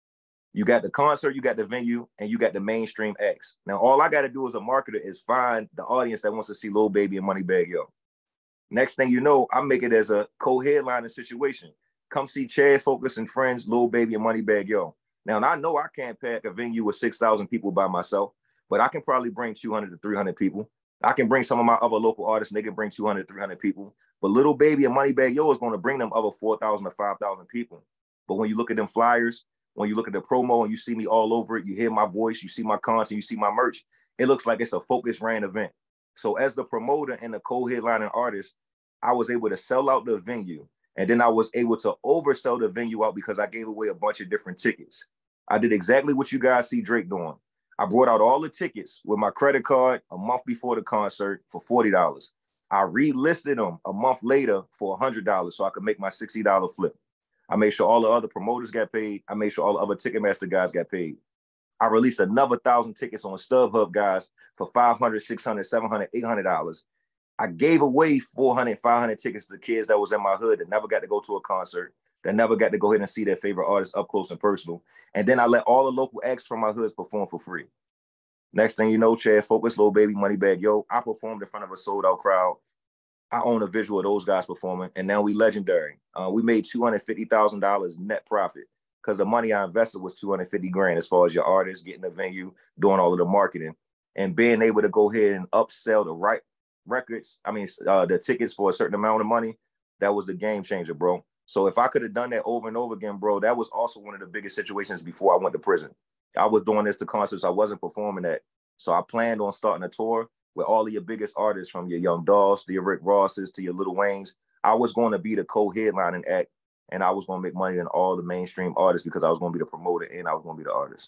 You got the concert, you got the venue, and you got the mainstream acts. Now, all I got to do as a marketer is find the audience that wants to see Lil Baby and Moneybagg Yo. Next thing you know, I make it as a co-headlining situation. Come see Chad Focus and Friends, Lil Baby and Moneybagg Yo. Now, I know I can't pack a venue with 6,000 people by myself, but I can probably bring 200 to 300 people. I can bring some of my other local artists, and they can bring 200, 300 people. But Lil Baby and Moneybagg Yo is going to bring them other 4,000 to 5,000 people. But when you look at them flyers, when you look at the promo and you see me all over it, you hear my voice, you see my content, you see my merch, it looks like it's a Focus ran event. So as the promoter and the co-headlining artist, I was able to sell out the venue. And then I was able to oversell the venue out because I gave away a bunch of different tickets. I did exactly what you guys see Drake doing. I brought out all the tickets with my credit card a month before the concert for $40. I relisted them a month later for $100 so I could make my $60 flip. I made sure all the other promoters got paid. I made sure all the other Ticketmaster guys got paid. I released another 1,000 tickets on StubHub, guys, for $500, $600, $700, $800. I gave away 400, 500 tickets to kids that was in my hood that never got to go to a concert, that never got to go ahead and see their favorite artists up close and personal. And then I let all the local acts from my hoods perform for free. Next thing you know, Chad Focus, Lil Baby, Moneybagg Yo, I performed in front of a sold-out crowd. I own a visual of those guys performing, and now we legendary. We made $250,000 net profit because the money I invested was $250,000 as far as your artists, getting the venue, doing all of the marketing, and being able to go ahead and upsell the right records. The tickets for a certain amount of money. That was the game changer, bro. So if I could have done that over and over again, bro, that was also one of the biggest situations before I went to prison. I was doing this to concerts I wasn't performing at. So I planned on starting a tour with all of your biggest artists, from your Young Dolls to your Rick Rosses to your Lil Waynes. I was going to be the co-headlining act, and I was going to make money than all the mainstream artists because I was going to be the promoter and I was going to be the artist.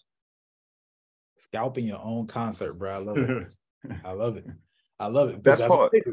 Scalping your own concert, bro. I love it. I love it. I love it. Best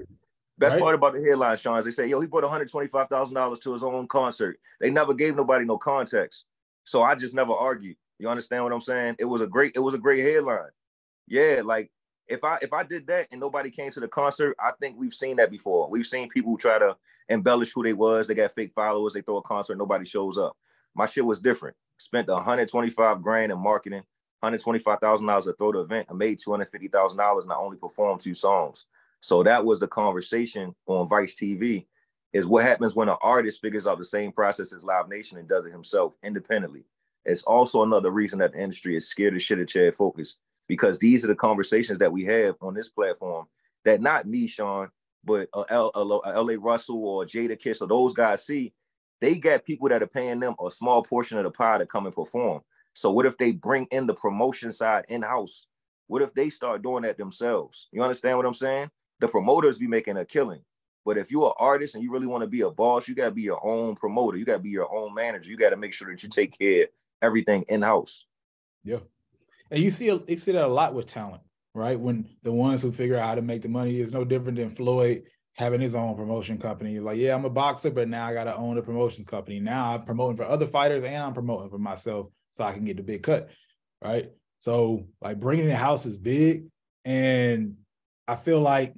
part about the headline, Sean, is they say, yo, he brought $125,000 to his own concert. They never gave nobody no context. So I just never argued. You understand what I'm saying? It was a great headline. Yeah, like, if I did that and nobody came to the concert, I think we've seen that before. We've seen people try to embellish who they was. They got fake followers. They throw a concert, nobody shows up. My shit was different. Spent $125,000 in marketing, $125,000 to throw the event. I made $250,000 and I only performed 2 songs. So that was the conversation on Vice TV, is what happens when an artist figures out the same process as Live Nation and does it himself independently. It's also another reason that the industry is scared of shit of Chad Focus, because these are the conversations that we have on this platform that not me, Sean, but L.A. Russell or Jada Kiss or those guys see. They got people that are paying them a small portion of the pie to come and perform. So what if they bring in the promotion side in-house? What if they start doing that themselves? You understand what I'm saying? The promoters be making a killing. But if you're an artist and you really want to be a boss, you got to be your own promoter. You got to be your own manager. You got to make sure that you take care of everything in-house. Yeah. And you see that a lot with talent, right? When the ones who figure out how to make the money is no different than Floyd having his own promotion company. Like, yeah, I'm a boxer, but now I got to own a promotions company. Now I'm promoting for other fighters and I'm promoting for myself so I can get the big cut, right? So like bringing it in-house is big. And I feel like,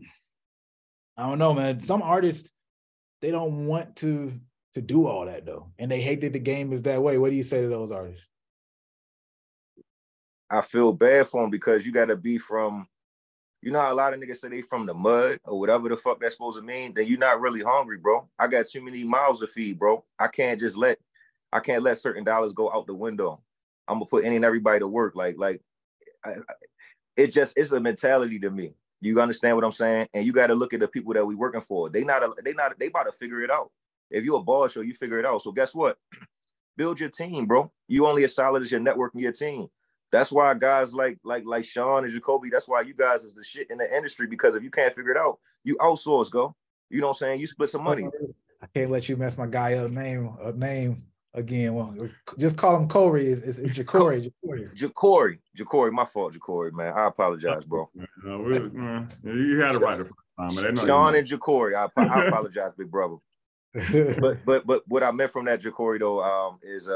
I don't know, man, some artists, they don't want to do all that though. And they hate that the game is that way. What do you say to those artists? I feel bad for them because you got to be from, you know how a lot of niggas say they from the mud or whatever the fuck that's supposed to mean? Then you're not really hungry, bro. I got too many mouths to feed, bro. I can't let certain dollars go out the window. I'm gonna put any and everybody to work. It's a mentality to me. You understand what I'm saying? And you got to look at the people that we working for. They about to figure it out. If you're a boss show, you figure it out. So guess what? Build your team, bro. You only as solid as your network and your team. That's why guys like Sean and Jacoby, that's why you guys is the shit in the industry, because if you can't figure it out, you outsource, go. You know what I'm saying? You split some money. I can't let you mess my guy up name again. Well, just call him Corey. It's Jacory. Jacory, my fault, Jacory, man. I apologize, bro. You had it right the first time. Man. Sean and Jacory, I apologize, big brother. but what I meant from that, Jacory, though, is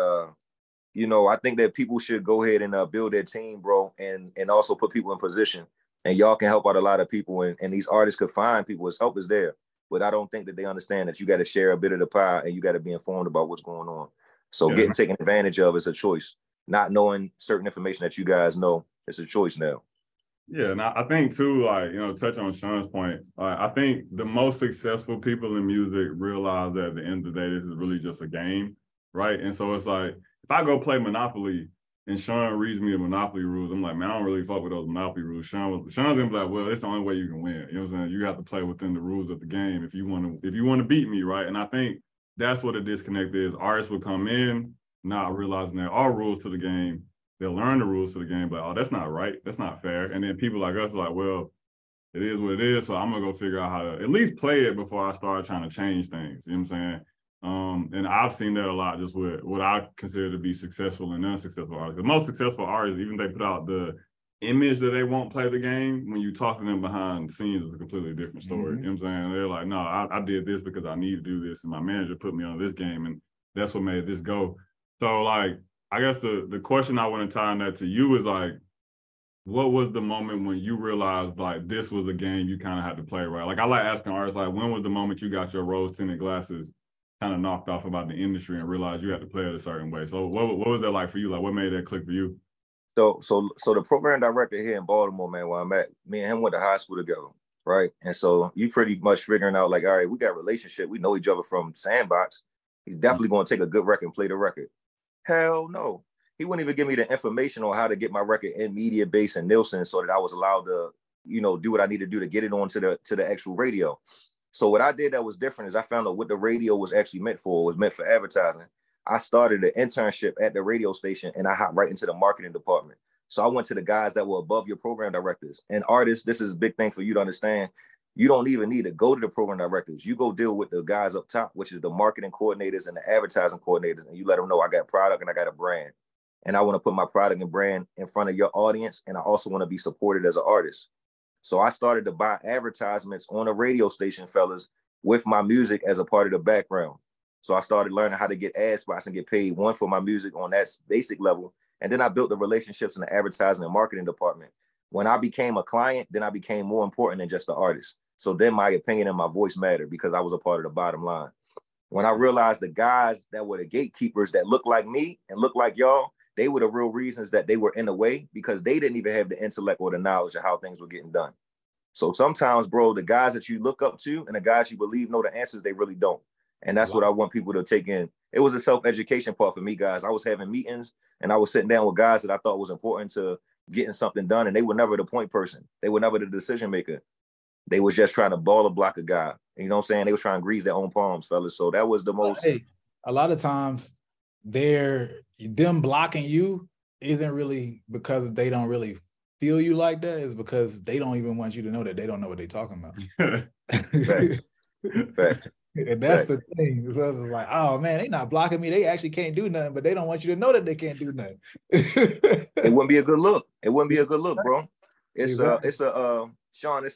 you know, I think that people should go ahead and build their team, bro, and also put people in position. And y'all can help out a lot of people, and these artists could find people. His help is there. But I don't think that they understand that you got to share a bit of the pie and you got to be informed about what's going on. So getting taken advantage of is a choice. Not knowing certain information that you guys know, it's a choice now. Yeah, and I think too, like, you know, touch on Sean's point, I think the most successful people in music realize that at the end of the day, this is really just a game, right? And so it's like, if I go play Monopoly and Sean reads me the Monopoly rules, I'm like, man, I don't really fuck with those Monopoly rules. Sean's gonna be like, well, it's the only way you can win. You know what I'm saying? You have to play within the rules of the game if you want to beat me, right? And I think that's what a disconnect is. Artists will come in not realizing there are rules to the game. They'll learn the rules to the game, but oh, that's not right. That's not fair. And then people like us are like, well, it is what it is. So I'm gonna go figure out how to at least play it before I start trying to change things. You know what I'm saying? And I've seen that a lot just with what I consider to be successful and unsuccessful artists. The most successful artists, even they put out the image that they won't play the game, when you talk to them behind the scenes, it's a completely different story. You know what I'm saying? They're like, no, I did this because I need to do this, and my manager put me on this game, and that's what made this go. So, like, I guess the question I want to tie in that to you is, like, what was the moment when you realized, like, this was a game you kind of had to play, right? Like, I like asking artists, like, when was the moment you got your rose-tinted glasses kind of knocked off about the industry and realized you had to play it a certain way? So what was that like for you? Like, what made that click for you? So the program director here in Baltimore, man, where I'm at, me and him went to high school together, right? And so you pretty much figuring out, like, all right, we got a relationship. We know each other from Sandbox. He's definitely going to take a good record and play the record. Hell no. He wouldn't even give me the information on how to get my record in Mediabase and Nielsen so that I was allowed to, you know, do what I need to do to get it onto the actual radio. So what I did that was different is I found out what the radio was actually meant for. It was meant for advertising. I started an internship at the radio station and I hopped right into the marketing department. So I went to the guys that were above your program directors. And artists, this is a big thing for you to understand. You don't even need to go to the program directors. You go deal with the guys up top, which is the marketing coordinators and the advertising coordinators. And you let them know I got a product and I got a brand. And I want to put my product and brand in front of your audience. And I also want to be supported as an artist. So I started to buy advertisements on a radio station, fellas, with my music as a part of the background. So I started learning how to get ad spots and get paid, one, for my music on that basic level. And then I built the relationships in the advertising and marketing department. When I became a client, then I became more important than just an artist. So then my opinion and my voice mattered because I was a part of the bottom line. When I realized the guys that were the gatekeepers that looked like me and looked like y'all, they were the real reasons that they were in the way, because they didn't even have the intellect or the knowledge of how things were getting done. So sometimes, bro, the guys that you look up to and the guys you believe know the answers, they really don't. And that's what I want people to take in. It was a self-education part for me, guys. I was having meetings and I was sitting down with guys that I thought was important to getting something done. And they were never the point person. They were never the decision maker. They was just trying to ball a block a guy. And you know what I'm saying? They were trying to grease their own palms, fellas. So that was the most. Hey, a lot of times them blocking you isn't really because they don't really feel you like that. It's because they don't even want you to know that they don't know what they're talking about. Facts. Facts. And that's the thing. So it's like, oh man, they not blocking me. They actually can't do nothing, but they don't want you to know that they can't do nothing. It wouldn't be a good look. It wouldn't be a good look, bro. Sean,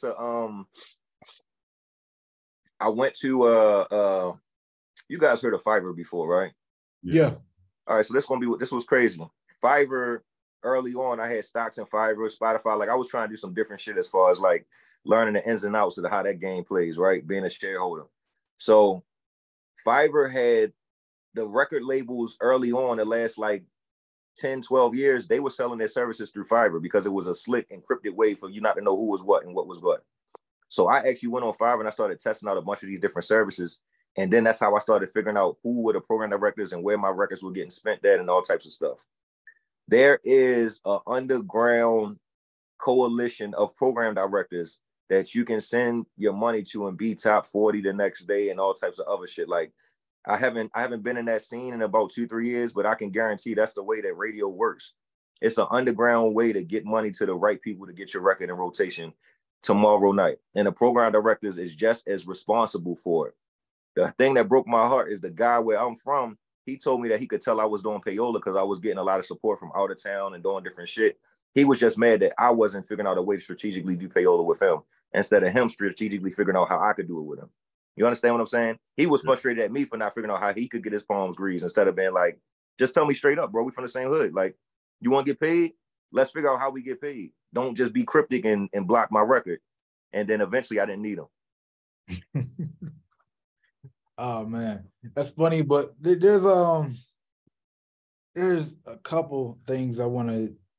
I went to you guys heard of Fiverr before, right? Yeah. All right, so this was crazy. Fiverr, early on, I had stocks in Fiverr, Spotify. Like, I was trying to do some different shit as far as like learning the ins and outs of how that game plays, right? Being a shareholder. So Fiverr had the record labels early on, the last like 10, 12 years, they were selling their services through Fiverr because it was a slick, encrypted way for you not to know who was what and what was what. So I actually went on Fiverr and I started testing out a bunch of these different services. And then that's how I started figuring out who were the program directors and where my records were getting spent at and all types of stuff. There is an underground coalition of program directors that you can send your money to and be top 40 the next day and all types of other shit. Like, I haven't been in that scene in about 2-3 years, but I can guarantee that's the way that radio works. It's an underground way to get money to the right people to get your record in rotation tomorrow night. And the program directors is just as responsible for it. The thing that broke my heart is the guy where I'm from, he told me that he could tell I was doing payola because I was getting a lot of support from out of town and doing different shit. He was just mad that I wasn't figuring out a way to strategically do payola with him instead of him strategically figuring out how I could do it with him. You understand what I'm saying? He was frustrated at me for not figuring out how he could get his palms greased instead of being like, just tell me straight up, bro. We from the same hood. Like, you want to get paid? Let's figure out how we get paid. Don't just be cryptic and block my record. And then eventually I didn't need him. Oh man, that's funny. But there's a couple things I want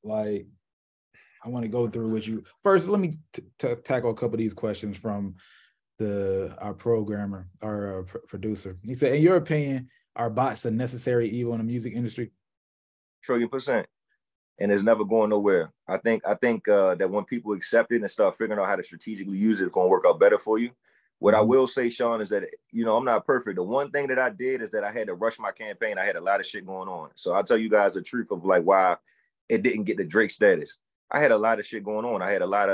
to go through with you. First, let me tackle a couple of these questions from our programmer, our producer. He said, in your opinion, are bots a necessary evil in the music industry? Trillion%. And it's never going nowhere. I think that when people accept it and start figuring out how to strategically use it, it's going to work out better for you. What I will say, Sean, is that, you know, I'm not perfect. The one thing that I did is that I had to rush my campaign. I had a lot of shit going on. So I'll tell you guys the truth of like why it didn't get the Drake status. I had a lot of shit going on.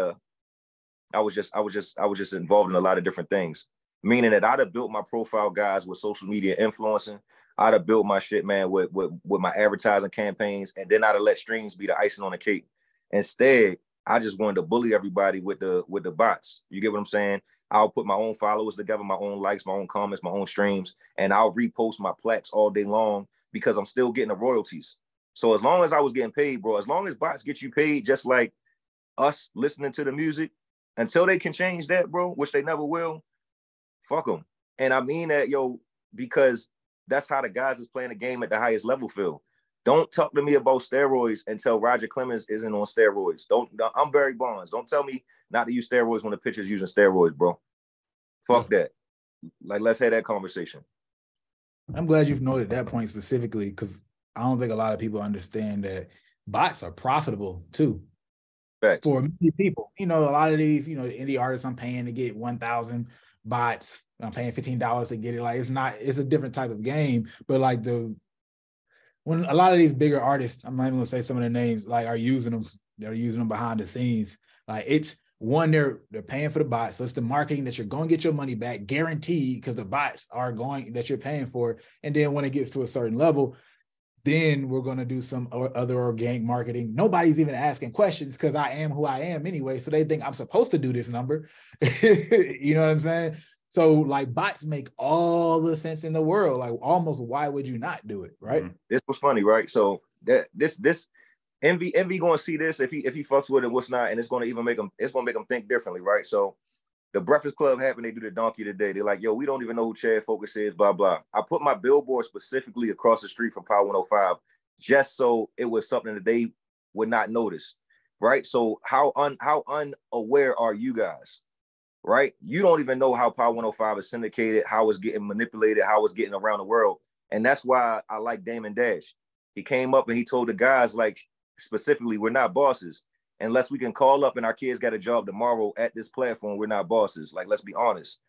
I was just involved in a lot of different things. Meaning that I'd have built my profile guys with social media influencing. I'd have built my shit, man, with my advertising campaigns, and then I'd have let streams be the icing on the cake. Instead, I just wanted to bully everybody with the bots. You get what I'm saying? I'll put my own followers together, my own likes, my own comments, my own streams, and I'll repost my plaques all day long because I'm still getting the royalties. So as long as I was getting paid, bro, as long as bots get you paid, just like us listening to the music, until they can change that, bro, which they never will, fuck them. And I mean that, yo, because that's how the guys that's playing the game at the highest level feel. Don't talk to me about steroids until Roger Clemens isn't on steroids. I'm Barry Bonds. Don't tell me not to use steroids when the pitcher's using steroids, bro. Fuck that. Like, let's have that conversation. I'm glad you've noted that point specifically, because I don't think a lot of people understand that bots are profitable too. Facts. For many people. You know, a lot of these, you know, indie artists I'm paying to get 1,000 bots. I'm paying $15 to get it. Like, it's a different type of game. But like when a lot of these bigger artists, I'm not even gonna say some of their names, like are using them, they're using them behind the scenes. Like, it's one, they're paying for the bots. So it's the marketing that you're going to get your money back, guaranteed, because the bots are going that you're paying for. And then when it gets to a certain level, then we're going to do some other organic marketing. Nobody's even asking questions because I am who I am anyway. So they think I'm supposed to do this number. You know what I'm saying? So like, bots make all the sense in the world. Like, almost, why would you not do it? Right. This was funny, right? So this Envy going to see this if he fucks with it, what's not, and it's going to make him think differently, right? So the Breakfast Club happened, they do the donkey today. They're like, yo, we don't even know who Chad Focus is, blah, blah. I put my billboard specifically across the street from Power 105 just so it was something that they would not notice, right? So how unaware are you guys, right? You don't even know how Power 105 is syndicated, how it's getting manipulated, how it's getting around the world. And that's why I like Damon Dash. He came up and he told the guys, like, specifically, we're not bosses. Unless we can call up and our kids got a job tomorrow at this platform, we're not bosses. Like, let's be honest.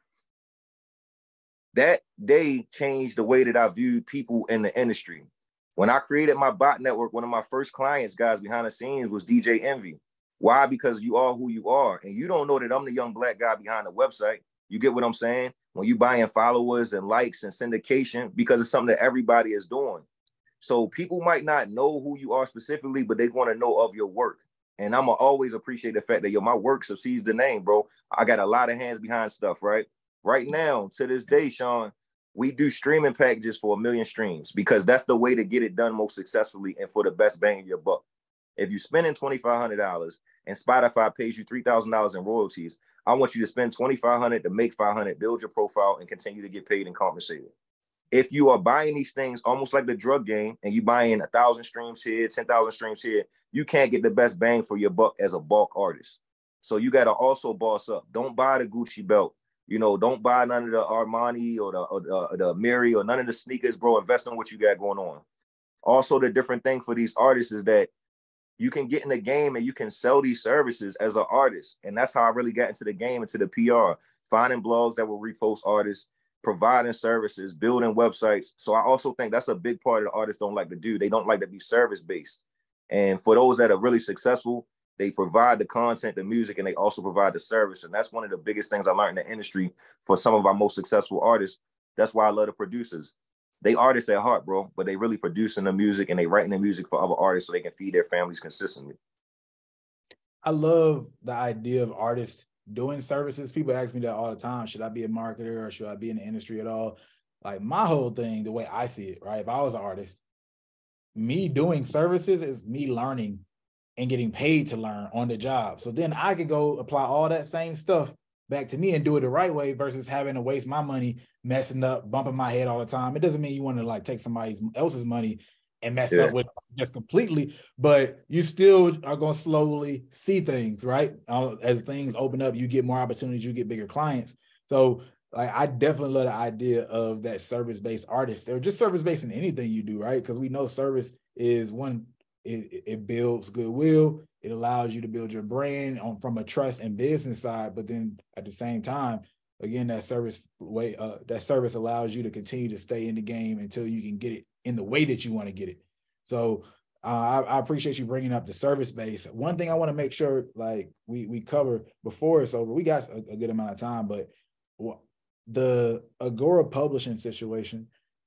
That day changed the way that I viewed people in the industry. When I created my bot network, one of my first clients, guys, behind the scenes was DJ Envy. Why? Because you are who you are. And you don't know that I'm the young black guy behind the website. You get what I'm saying? When you buying followers and likes and syndication, because it's something that everybody is doing. So people might not know who you are specifically, but they want to know of your work. And I'm going to always appreciate the fact that, yo, my work succeeds the name, bro. I got a lot of hands behind stuff, right? Right now, to this day, Sean, we do streaming packages for 1 million streams because that's the way to get it done most successfully and for the best bang of your buck. If you're spending $2,500 and Spotify pays you $3,000 in royalties, I want you to spend $2,500 to make $500, build your profile, and continue to get paid and compensated. If you are buying these things almost like the drug game and you buying 1,000 streams here, 10,000 streams here, you can't get the best bang for your buck as a bulk artist. So you got to also boss up. Don't buy the Gucci belt. You know, don't buy none of the Armani or the Miri or none of the sneakers, bro. Invest in what you got going on. Also, the different thing for these artists is that you can get in the game and you can sell these services as an artist. And that's how I really got into the game, into the PR, finding blogs that will repost artists, providing services, building websites. So I also think that's a big part of the artists don't like to do. They don't like to be service-based. And for those that are really successful, they provide the content, the music, and they also provide the service. And that's one of the biggest things I learned in the industry for some of our most successful artists. That's why I love the producers. They artists at heart, bro, but they really producing the music and they writing the music for other artists so they can feed their families consistently. I love the idea of artists doing services. People ask me that all the time. Should I be a marketer or should I be in the industry at all? Like my whole thing, the way I see it, right? If I was an artist, me doing services is me learning and getting paid to learn on the job. So then I could go apply all that same stuff back to me and do it the right way versus having to waste my money, messing up, bumping my head all the time. It doesn't mean you want to like take somebody else's money and mess up with just completely, but you still are going to slowly see things, right? As things open up, you get more opportunities, you get bigger clients. So like, I definitely love the idea of that service-based artist. They're just service-based in anything you do, right? Because we know service is one, it builds goodwill. It allows you to build your brand from a trust and business side, but then at the same time, again, that service allows you to continue to stay in the game until you can get it in the way that you want to get it. So I appreciate you bringing up the service base. One thing I want to make sure like we cover before it's over, we got a good amount of time, but the Agora publishing situation,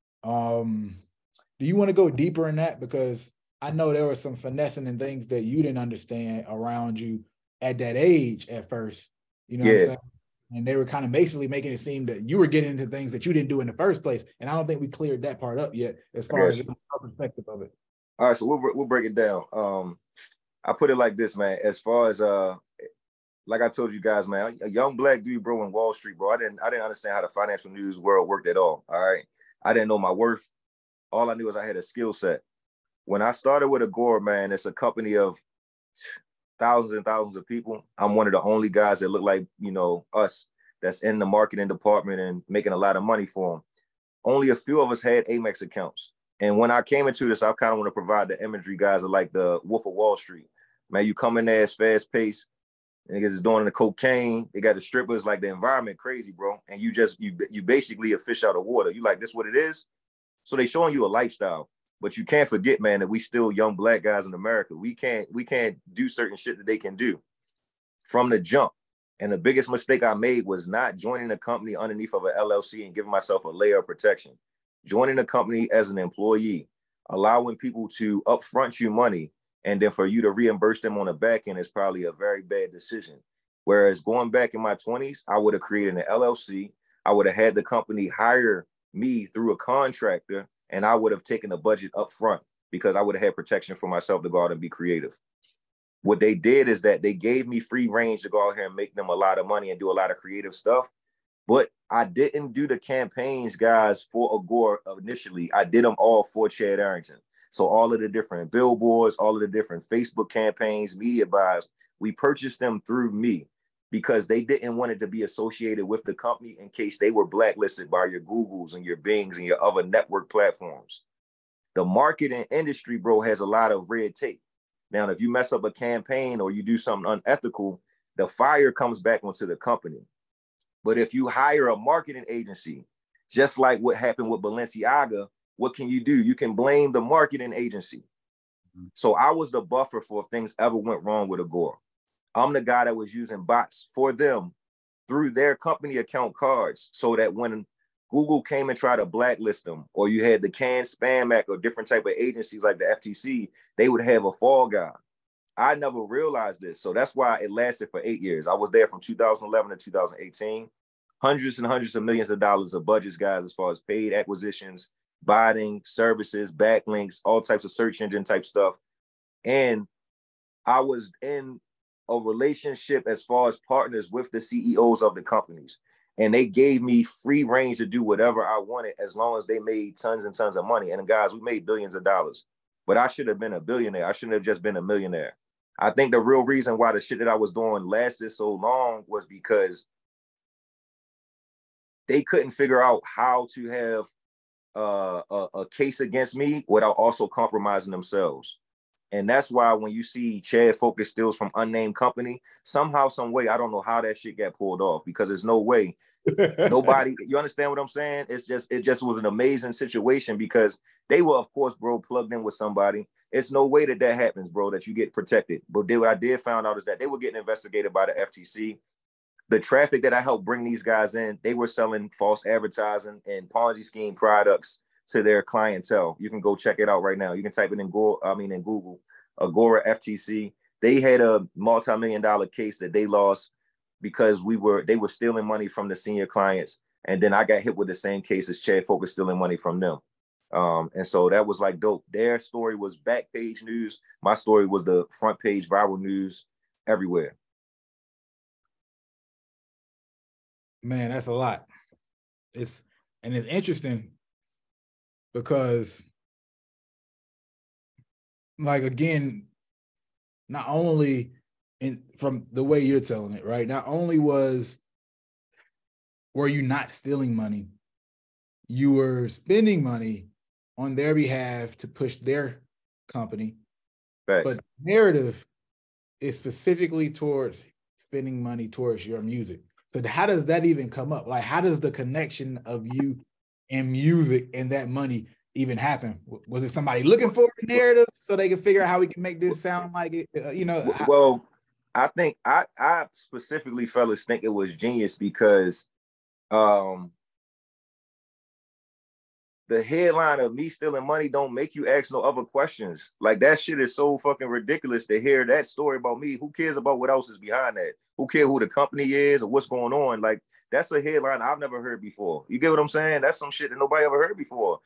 do you want to go deeper in that? Because I know there was some finessing and things that you didn't understand around you at that age at first, you know what I'm saying? And they were kind of basically making it seem that you were getting into things that you didn't do in the first place. And I don't think we cleared that part up yet as far as our perspective of it. All right, so we'll break it down. I put it like this, man. As far as like I told you guys, man, a young black dude, bro, in Wall Street, bro. I didn't understand how the financial news world worked at all. All right, I didn't know my worth. All I knew is I had a skill set. When I started with Agora, man, it's a company of thousands and thousands of people. I'm one of the only guys that look like, you know, us that's in the marketing department and making a lot of money for them. Only a few of us had Amex accounts. And when I came into this, I kind of want to provide the imagery, guys, are like the Wolf of Wall Street. Man, you come in there, it's fast paced. Niggas is doing the cocaine. They got the strippers, like the environment crazy, bro. And you basically a fish out of water. You like, this what it is? So they showing you a lifestyle. But you can't forget, man, that we still young black guys in America. We can't do certain shit that they can do from the jump. And the biggest mistake I made was not joining a company underneath of an LLC and giving myself a layer of protection. Joining a company as an employee, allowing people to upfront you money, and then for you to reimburse them on the back end is probably a very bad decision. Whereas going back in my 20s, I would have created an LLC. I would have had the company hire me through a contractor, and I would have taken the budget up front because I would have had protection for myself to go out and be creative. What they did is that they gave me free range to go out here and make them a lot of money and do a lot of creative stuff. But I didn't do the campaigns, guys, for Agora initially. I did them all for Chad Arrington. So all of the different billboards, all of the different Facebook campaigns, media buys, we purchased them through me because they didn't want it to be associated with the company in case they were blacklisted by your Googles and your Bings and your other network platforms. The marketing industry, bro, has a lot of red tape. Now, if you mess up a campaign or you do something unethical, the fire comes back onto the company. But if you hire a marketing agency, just like what happened with Balenciaga, what can you do? You can blame the marketing agency. So I was the buffer for if things ever went wrong with Agora. I'm the guy that was using bots for them through their company account cards so that when Google came and tried to blacklist them, or you had the Can Spam Act or different type of agencies like the FTC, they would have a fall guy. I never realized this. So that's why it lasted for 8 years. I was there from 2011 to 2018. Hundreds and hundreds of millions of dollars of budgets, guys, as far as paid acquisitions, buying, services, backlinks, all types of search engine type stuff. And I was in a relationship as far as partners with the CEOs of the companies. And they gave me free range to do whatever I wanted as long as they made tons and tons of money. And guys, we made billions of dollars. But I should have been a billionaire. I shouldn't have just been a millionaire. I think the real reason why the shit that I was doing lasted so long was because they couldn't figure out how to have a case against me without also compromising themselves. And that's why when you see Chad Focus steals from unnamed company, somehow, some way, I don't know how that shit got pulled off, because there's no way nobody, you understand what I'm saying? It just was an amazing situation, because they were, of course, bro, plugged in with somebody. It's no way that happens, bro, that you get protected. But what I did find out is that they were getting investigated by the FTC. The traffic that I helped bring these guys in, they were selling false advertising and Ponzi scheme products to their clientele. You can go check it out right now. You can type it in Google, Agora FTC. They had a multi-million-dollar case that they lost because they were stealing money from the senior clients. And then I got hit with the same case as Chad Focus stealing money from them. And so that was like dope. Their story was back page news. My story was the front page viral news everywhere. Man, that's a lot. It's interesting because, like, again, not only from the way you're telling it, right? Not only were you not stealing money, you were spending money on their behalf to push their company. Thanks. But the narrative is specifically towards spending money towards your music. So how does that even come up? Like, how does the connection of you and music and that money even happen? Was it somebody looking for a narrative so they can figure out how we can make this sound like it? Well, I think I specifically, fellas, think it was genius because the headline of me stealing money don't make you ask no other questions. Like, that shit is so fucking ridiculous to hear that story about me. Who cares about what else is behind that? Who cares who the company is or what's going on? Like, that's a headline I've never heard before. You get what I'm saying? That's some shit that nobody ever heard before.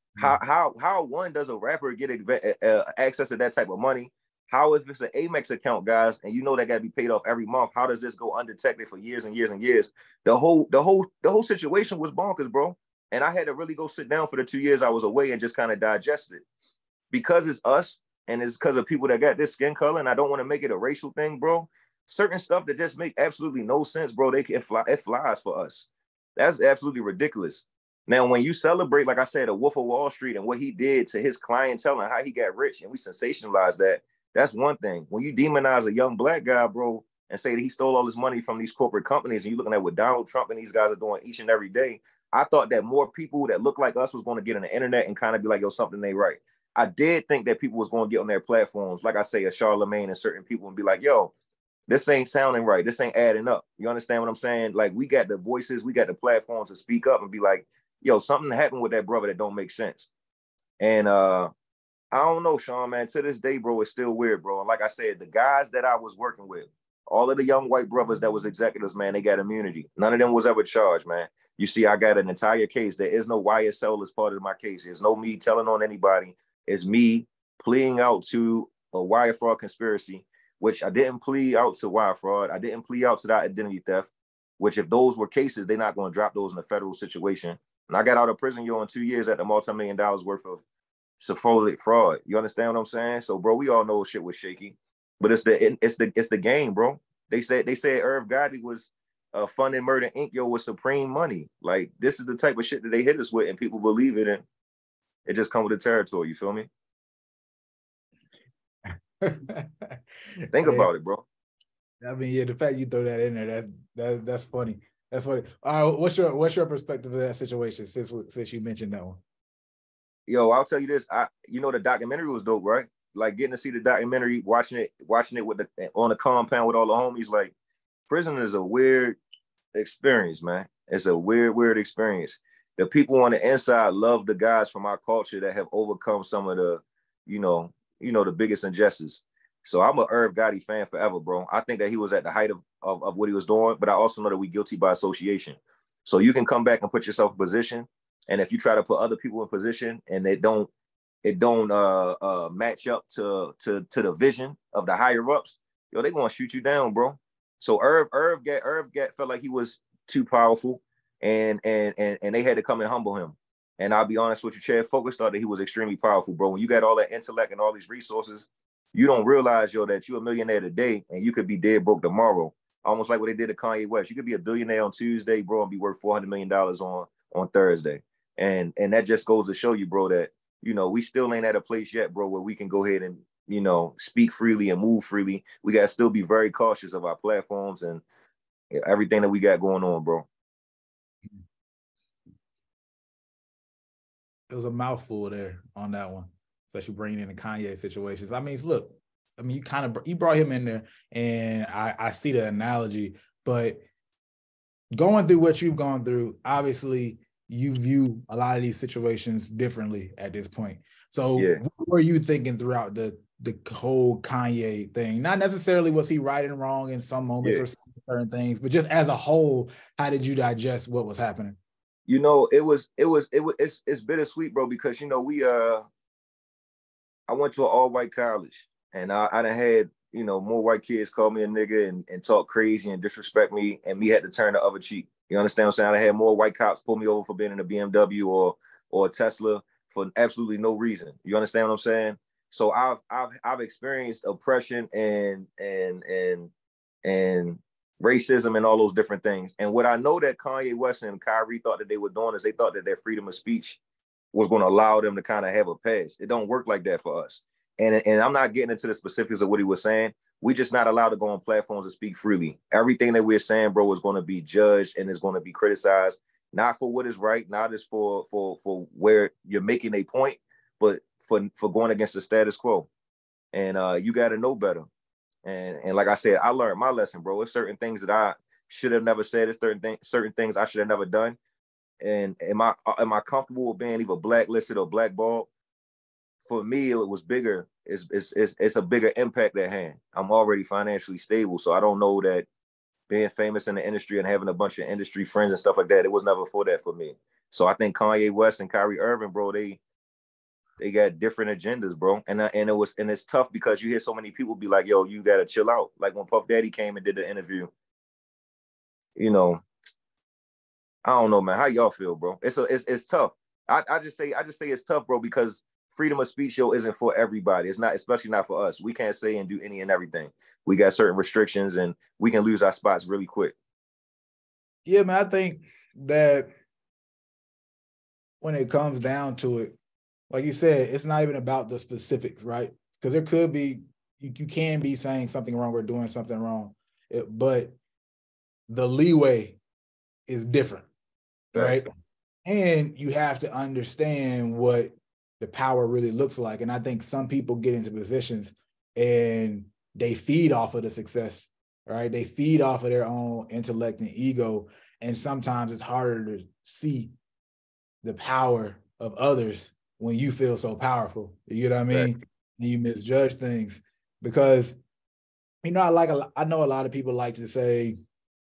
How one does a rapper get access to that type of money? How, if it's an Amex account, guys, and you know that got to be paid off every month, how does this go undetected for years and years and years? The whole situation was bonkers, bro. And I had to really go sit down for the 2 years I was away and just kind of digest it. Because it's us and it's because of people that got this skin color, and I don't want to make it a racial thing, bro. Certain stuff that just make absolutely no sense, bro, it flies for us. That's absolutely ridiculous. Now, when you celebrate, like I said, a Wolf of Wall Street and what he did to his clientele and how he got rich, and we sensationalize that, that's one thing. When you demonize a young black guy, bro, and say that he stole all this money from these corporate companies, and you're looking at what Donald Trump and these guys are doing each and every day, I thought that more people that look like us was going to get on the internet and kind of be like, yo, something ain't right. I did think that people was going to get on their platforms, like I say, a Charlemagne and certain people, and be like, yo, this ain't sounding right. This ain't adding up. You understand what I'm saying? Like, we got the voices, we got the platforms to speak up and be like, yo, something happened with that brother that don't make sense. And I don't know, Sean, man, to this day, bro, it's still weird, bro. And like I said, the guys that I was working with, all of the young white brothers that was executives, man, they got immunity. None of them was ever charged, man. You see, I got an entire case. There is no YSL as part of my case. There's no me telling on anybody. It's me pleading out to a wire fraud conspiracy, which I didn't plead out to wire fraud. I didn't plead out to that identity theft, which if those were cases, they're not going to drop those in a federal situation. And I got out of prison, yo, in 2 years at the multi-million-dollar worth of supposed fraud. You understand what I'm saying? So, bro, we all know shit was shaky. But it's the game, bro. They said Irv Gotti was funding Murder Inc. Yo, with Supreme money. Like, this is the type of shit that they hit us with, and people believe it, and it just comes with the territory. You feel me? Think about it, bro. I mean, yeah, the fact you throw that in there, that's funny. That's funny. What's your perspective of that situation since you mentioned that one? Yo, I'll tell you this. The documentary was dope, right? Like, getting to see the documentary, watching it on the compound with all the homies. Like, prison is a weird experience, man. It's a weird experience. The people on the inside love the guys from our culture that have overcome some of the, the biggest injustice. So I'm a Irv Gotti fan forever, bro. I think that he was at the height of what he was doing, but I also know that we guilty by association. So you can come back and put yourself in position, and if you try to put other people in position and it don't match up to the vision of the higher ups, yo, they gonna shoot you down, bro. So Irv felt like he was too powerful, and they had to come and humble him. And I'll be honest with you, Chad Focus thought that he was extremely powerful, bro. When you got all that intellect and all these resources, you don't realize, yo, that you're a millionaire today and you could be dead broke tomorrow. Almost like what they did to Kanye West. You could be a billionaire on Tuesday, bro, and be worth $400 million on Thursday. And that just goes to show you, bro, that, we still ain't at a place yet, bro, where we can go ahead and you know, speak freely and move freely. We got to still be very cautious of our platforms and everything that we got going on, bro. It was a mouthful there on that one, especially bringing in the Kanye situations. I mean, look, I mean, you brought him in there, and I see the analogy, but going through what you've gone through, obviously you view a lot of these situations differently at this point. So what were you thinking throughout the whole Kanye thing? Not necessarily was he right and wrong in some moments or certain things, but just as a whole, how did you digest what was happening? You know, it's bittersweet, bro, because, you know, I went to an all-white college, and I done had, you know, more white kids call me a nigga and talk crazy and disrespect me, and me had to turn the other cheek. You understand what I'm saying? I had more white cops pull me over for being in a BMW or a Tesla for absolutely no reason. You understand what I'm saying? So I've experienced oppression and racism and all those different things. And what I know that Kanye West and Kyrie thought that they were doing is they thought that their freedom of speech was going to allow them to kind of have a pass. It don't work like that for us. And I'm not getting into the specifics of what he was saying. We just not allowed to go on platforms and speak freely. Everything that we're saying, bro, is going to be judged and is going to be criticized, not for what is right, not just for where you're making a point, but for going against the status quo. And you got to know better. And like I said, I learned my lesson, bro. It's certain things that I should have never said. It's certain things I should have never done. And am I comfortable with being either blacklisted or blackballed? For me, it was bigger. It's a bigger impact at hand. I'm already financially stable, so I don't know that being famous in the industry and having a bunch of industry friends and stuff like that, it was never for that for me. So I think Kanye West and Kyrie Irving, bro, they got different agendas, bro. And it's tough because you hear so many people be like, yo, you gotta chill out. Like when Puff Daddy came and did the interview, you know, I don't know, man. How y'all feel, bro? It's tough. I just say it's tough, bro, because freedom of speech, yo, isn't for everybody. It's not, especially not for us. We can't say and do any and everything. We got certain restrictions and we can lose our spots really quick. Yeah, man, I think that when it comes down to it, like you said, it's not even about the specifics, right? Because there could be, you can be saying something wrong or doing something wrong, but the leeway is different, right? And you have to understand what the power really looks like. And I think some people get into positions and they feed off of the success, right? They feed off of their own intellect and ego. And sometimes it's harder to see the power of others when you feel so powerful. You know what I mean? Right. And you misjudge things because, you know, I know a lot of people like to say,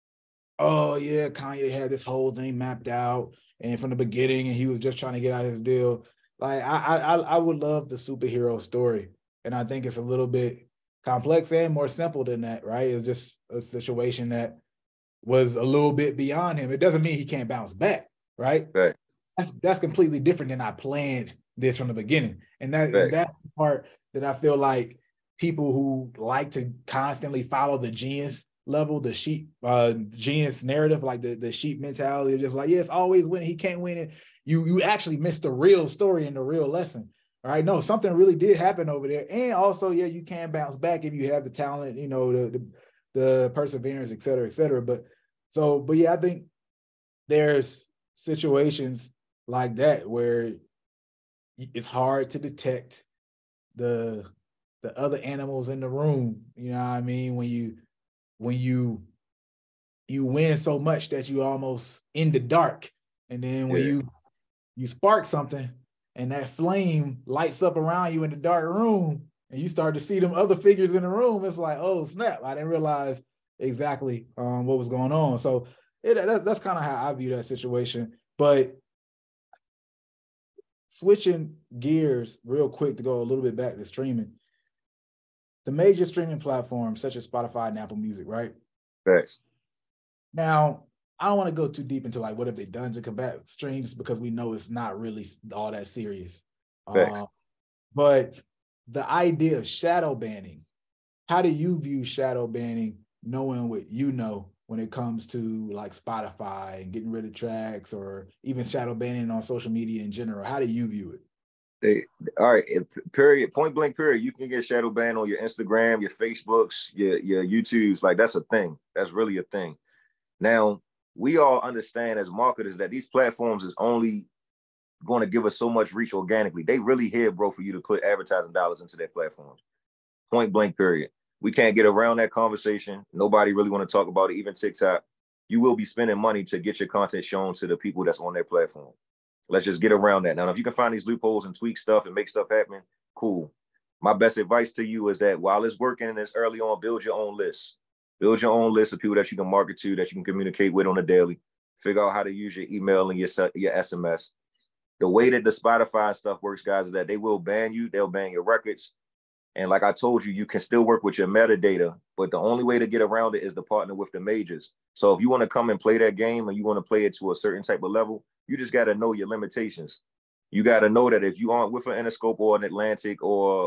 oh yeah, Kanye had this whole thing mapped out and from the beginning, and he was just trying to get out his deal. Like I would love the superhero story. And I think it's a little bit complex and more simple than that, right? It's just a situation that was a little bit beyond him. It doesn't mean he can't bounce back, right? Right. That's completely different than I planned this from the beginning. And that's the part that I feel like people who like to constantly follow the genius level, the sheep genius narrative, like the sheep mentality, just like, yeah, it's always winning, he can't win it. You actually missed the real story and the real lesson. All right. No, something really did happen over there. And also, yeah, you can bounce back if you have the talent, you know, the perseverance, et cetera, et cetera. But yeah, I think there's situations like that where it's hard to detect the other animals in the room. You know what I mean? When you win so much that you almost in the dark. And then when you spark something and that flame lights up around you in the dark room and you start to see them other figures in the room, it's like, oh snap, I didn't realize exactly what was going on. So that's kind of how I view that situation. But switching gears real quick to go a little bit back to streaming, the major streaming platforms such as Spotify and Apple Music, right? Thanks. Now, I don't want to go too deep into like what have they done to combat streams because we know it's not really all that serious. But the idea of shadow banning, how do you view shadow banning, knowing what you know when it comes to like Spotify and getting rid of tracks or even shadow banning on social media in general? How do you view it? All right, period, point blank period. You can get shadow banned on your Instagram, your Facebooks, your YouTubes. Like, that's a thing. That's really a thing. Now, we all understand as marketers that these platforms is only going to give us so much reach organically. They really here, bro, for you to put advertising dollars into their platforms. Point blank period. We can't get around that conversation. Nobody really want to talk about it, even TikTok. You will be spending money to get your content shown to the people that's on their platform. Let's just get around that. Now, if you can find these loopholes and tweak stuff and make stuff happen, cool. My best advice to you is that while it's working and it's early on, build your own list. Build your own list of people that you can market to, that you can communicate with on a daily. Figure out how to use your email and your SMS. The way that the Spotify stuff works, guys, is that they will ban you. They'll ban your records. And like I told you, you can still work with your metadata, but the only way to get around it is to partner with the majors. So if you want to come and play that game and you want to play it to a certain type of level, you just got to know your limitations. You got to know that if you aren't with an Interscope or an Atlantic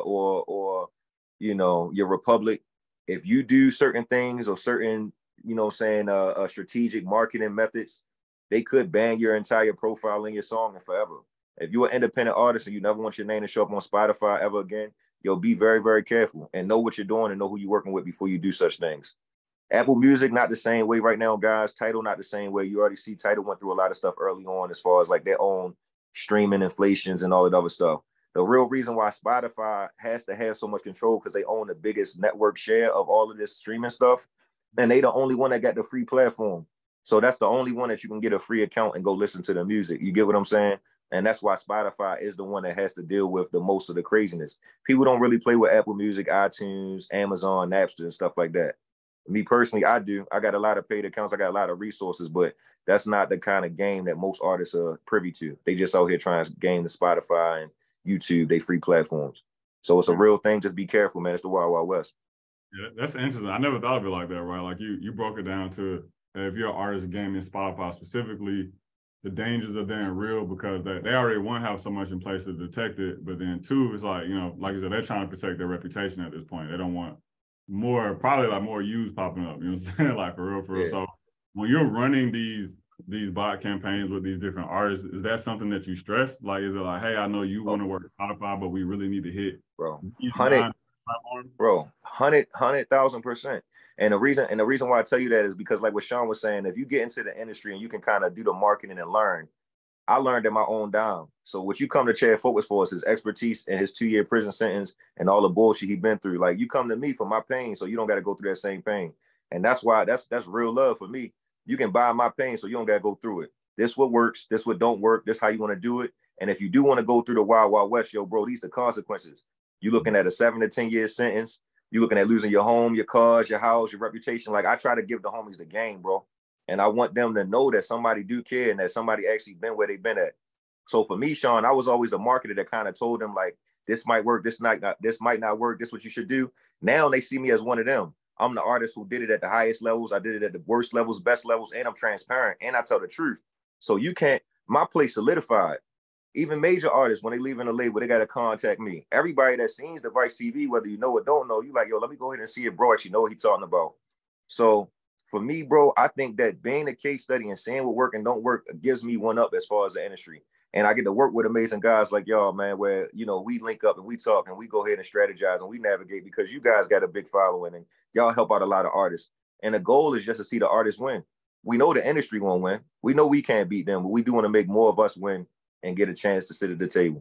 or you know, your Republic, if you do certain things or certain, you know, strategic marketing methods, they could ban your entire profile in your song and forever. If you're an independent artist and you never want your name to show up on Spotify ever again, you'll be very, very careful and know what you're doing and know who you're working with before you do such things. Apple Music, not the same way right now, guys. Tidal, not the same way. You already see Tidal went through a lot of stuff early on as far as like their own streaming inflations and all that other stuff. The real reason why Spotify has to have so much control because they own the biggest network share of all of this streaming stuff. And they the only one that got the free platform. So that's the only one that you can get a free account and go listen to the music. You get what I'm saying? And that's why Spotify is the one that has to deal with the most of the craziness. People don't really play with Apple Music, iTunes, Amazon, Napster, and stuff like that. Me personally, I do. I got a lot of paid accounts. I got a lot of resources, but that's not the kind of game that most artists are privy to. They just out here trying to game the Spotify and YouTube, they free platforms. So it's a real thing. Just be careful, man. It's the Wild Wild West. Yeah, that's interesting. I never thought of it like that, right? Like you broke it down to if you're an artist gaming Spotify specifically, the dangers are then real because they already, one, have so much in place to detect it, but then two, it's like, you know, like I said, they're trying to protect their reputation at this point. They don't want probably more use popping up, you know what I'm saying? Like for real. Yeah. So when you're running these bot campaigns with these different artists, is that something that you stress? Like, is it like, hey, I know you want to work Spotify, but we really need to hit 100,000%. And the reason why I tell you that is because, like what Sean was saying, if you get into the industry and you can kind of do the marketing and learn, I learned at my own dime. So what you come to Chad Focus for is his expertise and his 2-year prison sentence and all the bullshit he been through. Like, you come to me for my pain, so you don't got to go through that same pain. And that's why that's real love for me. You can buy my pain, so you don't got to go through it. This what works. This what don't work. This how you want to do it. And if you do want to go through the Wild Wild West, yo, bro, these the consequences. You looking at a 7 to 10 year sentence. You looking at losing your home, your cars, your house, your reputation. Like, I try to give the homies the game, bro. And I want them to know that somebody do care and that somebody actually been where they've been at. So for me, Sean, I was always the marketer that kind of told them, like, this might work, this might not work, this is what you should do. Now they see me as one of them. I'm the artist who did it at the highest levels. I did it at the worst levels, best levels, and I'm transparent, and I tell the truth. So you can't, my place solidified. Even major artists, when they leave in the label, they got to contact me. Everybody that sees the Vice TV, whether you know or don't know, you like, yo, let me go ahead and see it, bro, actually know what he's talking about. So for me, bro, I think that being a case study and seeing what work and don't work gives me one up as far as the industry. And I get to work with amazing guys like y'all, man, where, you know, we link up and we talk and we go ahead and strategize and we navigate because you guys got a big following and y'all help out a lot of artists. And the goal is just to see the artists win. We know the industry won't win. We know we can't beat them, but we do want to make more of us win and get a chance to sit at the table.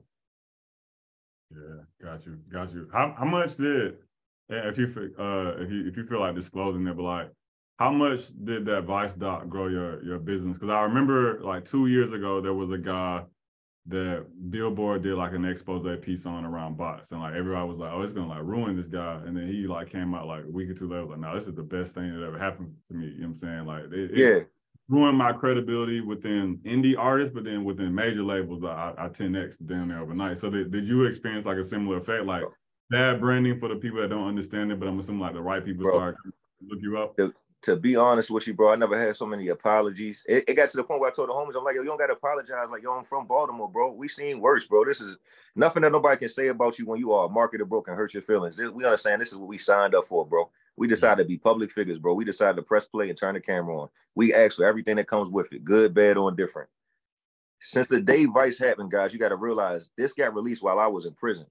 Yeah, got you. How much did, if you feel like disclosing it, but like, how much did that Vice doc grow your business? Because I remember like 2 years ago, there was a guy that Billboard did like an expose piece on around bots. And like everybody was like, oh, it's gonna like ruin this guy. And then he like came out like a week or two later, like, no, this is the best thing that ever happened to me. You know what I'm saying? Like it ruined my credibility within indie artists, but then within major labels, I 10x down there overnight. So did you experience like a similar effect? Like bad branding for the people that don't understand it, but I'm assuming like the right people start to look you up? To be honest with you, bro, I never had so many apologies. It got to the point where I told the homies, I'm like, yo, you don't got to apologize. Like, yo, I'm from Baltimore, bro. We seen worse, bro. This is nothing that nobody can say about you when you are a marketer, bro, can hurt your feelings. We understand this is what we signed up for, bro. We decided to be public figures, bro. We decided to press play and turn the camera on. We asked for everything that comes with it, good, bad, or indifferent. Since the day Vice happened, guys, you got to realize this got released while I was in prison.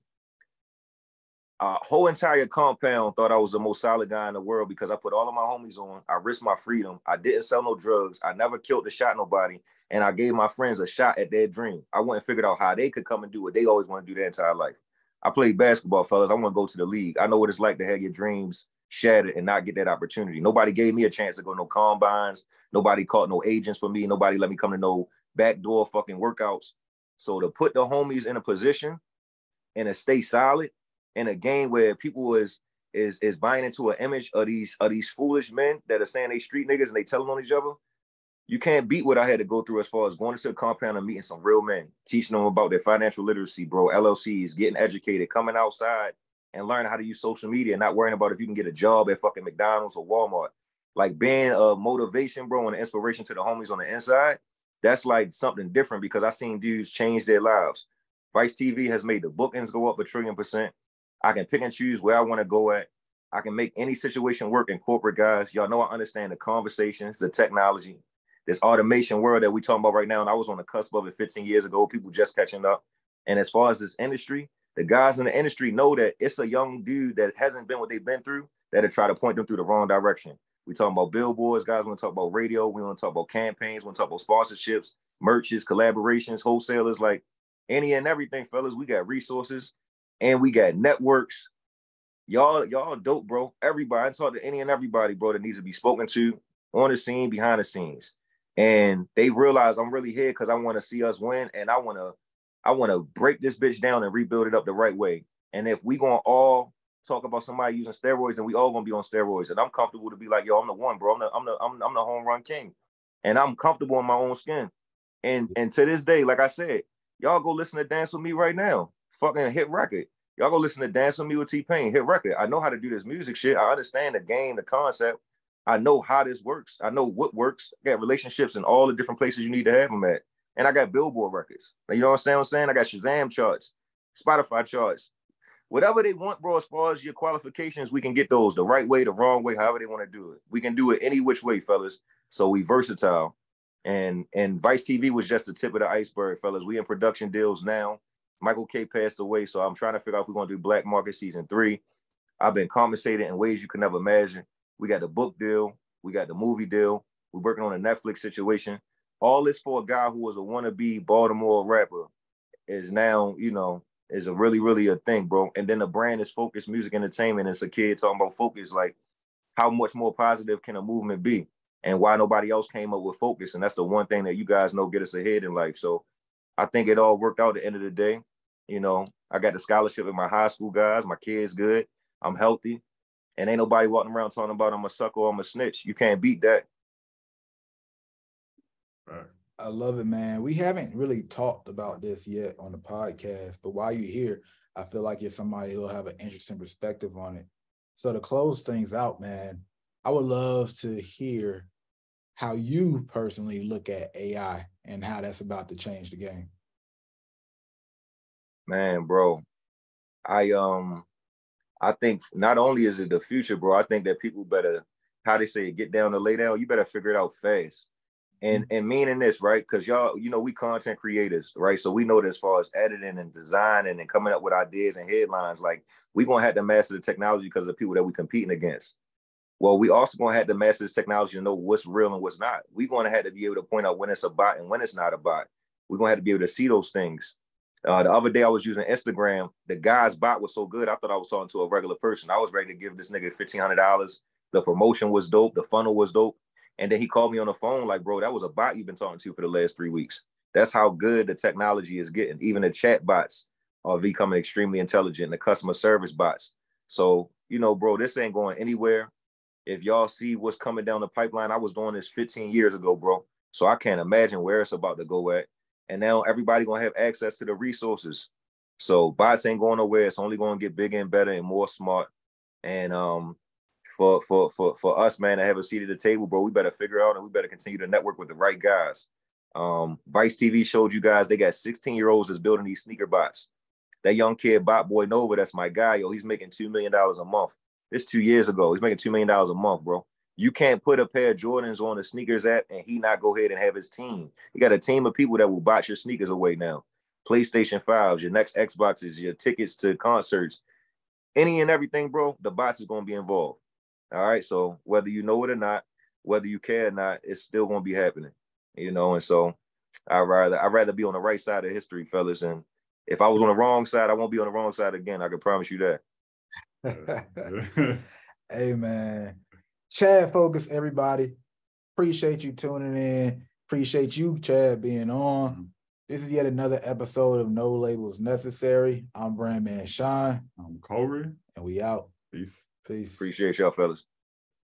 Whole entire compound thought I was the most solid guy in the world because I put all of my homies on. I risked my freedom. I didn't sell no drugs. I never killed or shot nobody. And I gave my friends a shot at their dream. I went and figured out how they could come and do what they always want to do their entire life. I played basketball, fellas. I want to go to the league. I know what it's like to have your dreams shattered and not get that opportunity. Nobody gave me a chance to go to no combines. Nobody caught no agents for me. Nobody let me come to no backdoor fucking workouts. So to put the homies in a position and to stay solid in a game where people is buying into an image of these foolish men that are saying they street niggas and they telling on each other, you can't beat what I had to go through as far as going into the compound and meeting some real men, teaching them about their financial literacy, bro, LLCs, getting educated, coming outside and learning how to use social media, not worrying about if you can get a job at fucking McDonald's or Walmart. Like being a motivation, bro, and an inspiration to the homies on the inside, that's like something different because I seen dudes change their lives. Vice TV has made the bookings go up 1,000,000,000%. I can pick and choose where I want to go at. I can make any situation work in corporate, guys. Y'all know I understand the conversations, the technology, this automation world that we talking about right now. And I was on the cusp of it 15 years ago, people just catching up. And as far as this industry, the guys in the industry know that it's a young dude that hasn't been what they've been through that'll try to point them through the wrong direction. We talking about billboards, guys. We want to talk about radio. We want to talk about campaigns. We want to talk about sponsorships, merches, collaborations, wholesalers, like any and everything, fellas. We got resources and we got networks. Y'all dope, bro. Everybody, I talk to any and everybody, bro, that needs to be spoken to on the scene, behind the scenes. And they realize I'm really here because I want to see us win, and I want to break this bitch down and rebuild it up the right way. And if we gonna all talk about somebody using steroids, then we all gonna be on steroids. And I'm comfortable to be like, yo, I'm the one, bro. I'm the home run king, and I'm comfortable in my own skin. And to this day, like I said, y'all go listen to Dance With Me right now. Fucking hit record. Y'all go listen to Dance With Me with T-Pain. Hit record. I know how to do this music shit. I understand the game, the concept. I know how this works. I know what works. I got relationships in all the different places you need to have them at. And I got Billboard records. You know what I'm saying? I got Shazam charts, Spotify charts. Whatever they want, bro, as far as your qualifications, we can get those the right way, the wrong way, however they want to do it. We can do it any which way, fellas. So we versatile. And Vice TV was just the tip of the iceberg, fellas. We in production deals now. Michael K passed away, so I'm trying to figure out if we're going to do Black Market Season 3. I've been compensated in ways you can never imagine. We got the book deal. We got the movie deal. We're working on a Netflix situation. All this for a guy who was a wannabe Baltimore rapper is now, is a really, really a thing, bro. And then the brand is Focus Music Entertainment. It's a kid talking about focus, like how much more positive can a movement be and why nobody else came up with Focus. And that's the one thing that you guys know get us ahead in life. So I think it all worked out at the end of the day. I got the scholarship in my high school, guys. My kid's good. I'm healthy. And ain't nobody walking around talking about I'm a sucker or I'm a snitch. You can't beat that. I love it, man. We haven't really talked about this yet on the podcast, but while you're here, I feel like you're somebody who'll have an interesting perspective on it. So to close things out, man, I would love to hear how you personally look at AI and how that's about to change the game. Man, bro, I think not only is it the future, bro, I think that people better, how they say, get down to lay down. You better figure it out fast. And meaning this, right? Because y'all, we content creators, right? So we know that as far as editing and designing and coming up with ideas and headlines, like we're going to have to master the technology because of the people that we're competing against. Well, we also going to have to master this technology to know what's real and what's not. We're going to have to be able to point out when it's a bot and when it's not a bot. We're going to have to be able to see those things. The other day I was using Instagram. The guy's bot was so good, I thought I was talking to a regular person. I was ready to give this nigga $1,500. The promotion was dope. The funnel was dope. And then he called me on the phone like, bro, that was a bot you've been talking to for the last 3 weeks. That's how good the technology is getting. Even the chat bots are becoming extremely intelligent, the customer service bots. So, bro, this ain't going anywhere. If y'all see what's coming down the pipeline, I was doing this 15 years ago, bro. So I can't imagine where it's about to go at. And now everybody going to have access to the resources. So bots ain't going nowhere. It's only going to get bigger and better and more smart. And for us, man, to have a seat at the table, bro, we better figure out and we better continue to network with the right guys. Vice TV showed you guys they got 16-year-olds that's building these sneaker bots. That young kid, Bot Boy Nova, that's my guy, yo, he's making $2 million a month. This 2 years ago, he's making $2 million a month, bro. You can't put a pair of Jordans on the sneakers app and he not go ahead and have his team. You got a team of people that will box your sneakers away now. PlayStation 5s, your next Xboxes, your tickets to concerts, any and everything, bro, the bots is going to be involved. All right. So whether you know it or not, whether you care or not, it's still going to be happening, you know? And so I'd rather be on the right side of history, fellas. And if I was on the wrong side, I won't be on the wrong side again. I can promise you that. Hey, man. Chad Focus, everybody. Appreciate you tuning in. Appreciate you, Chad, being on. This is yet another episode of No Labels Necessary. I'm BrandMan Sean. I'm Corey. And we out. Peace. Peace. Appreciate y'all, fellas.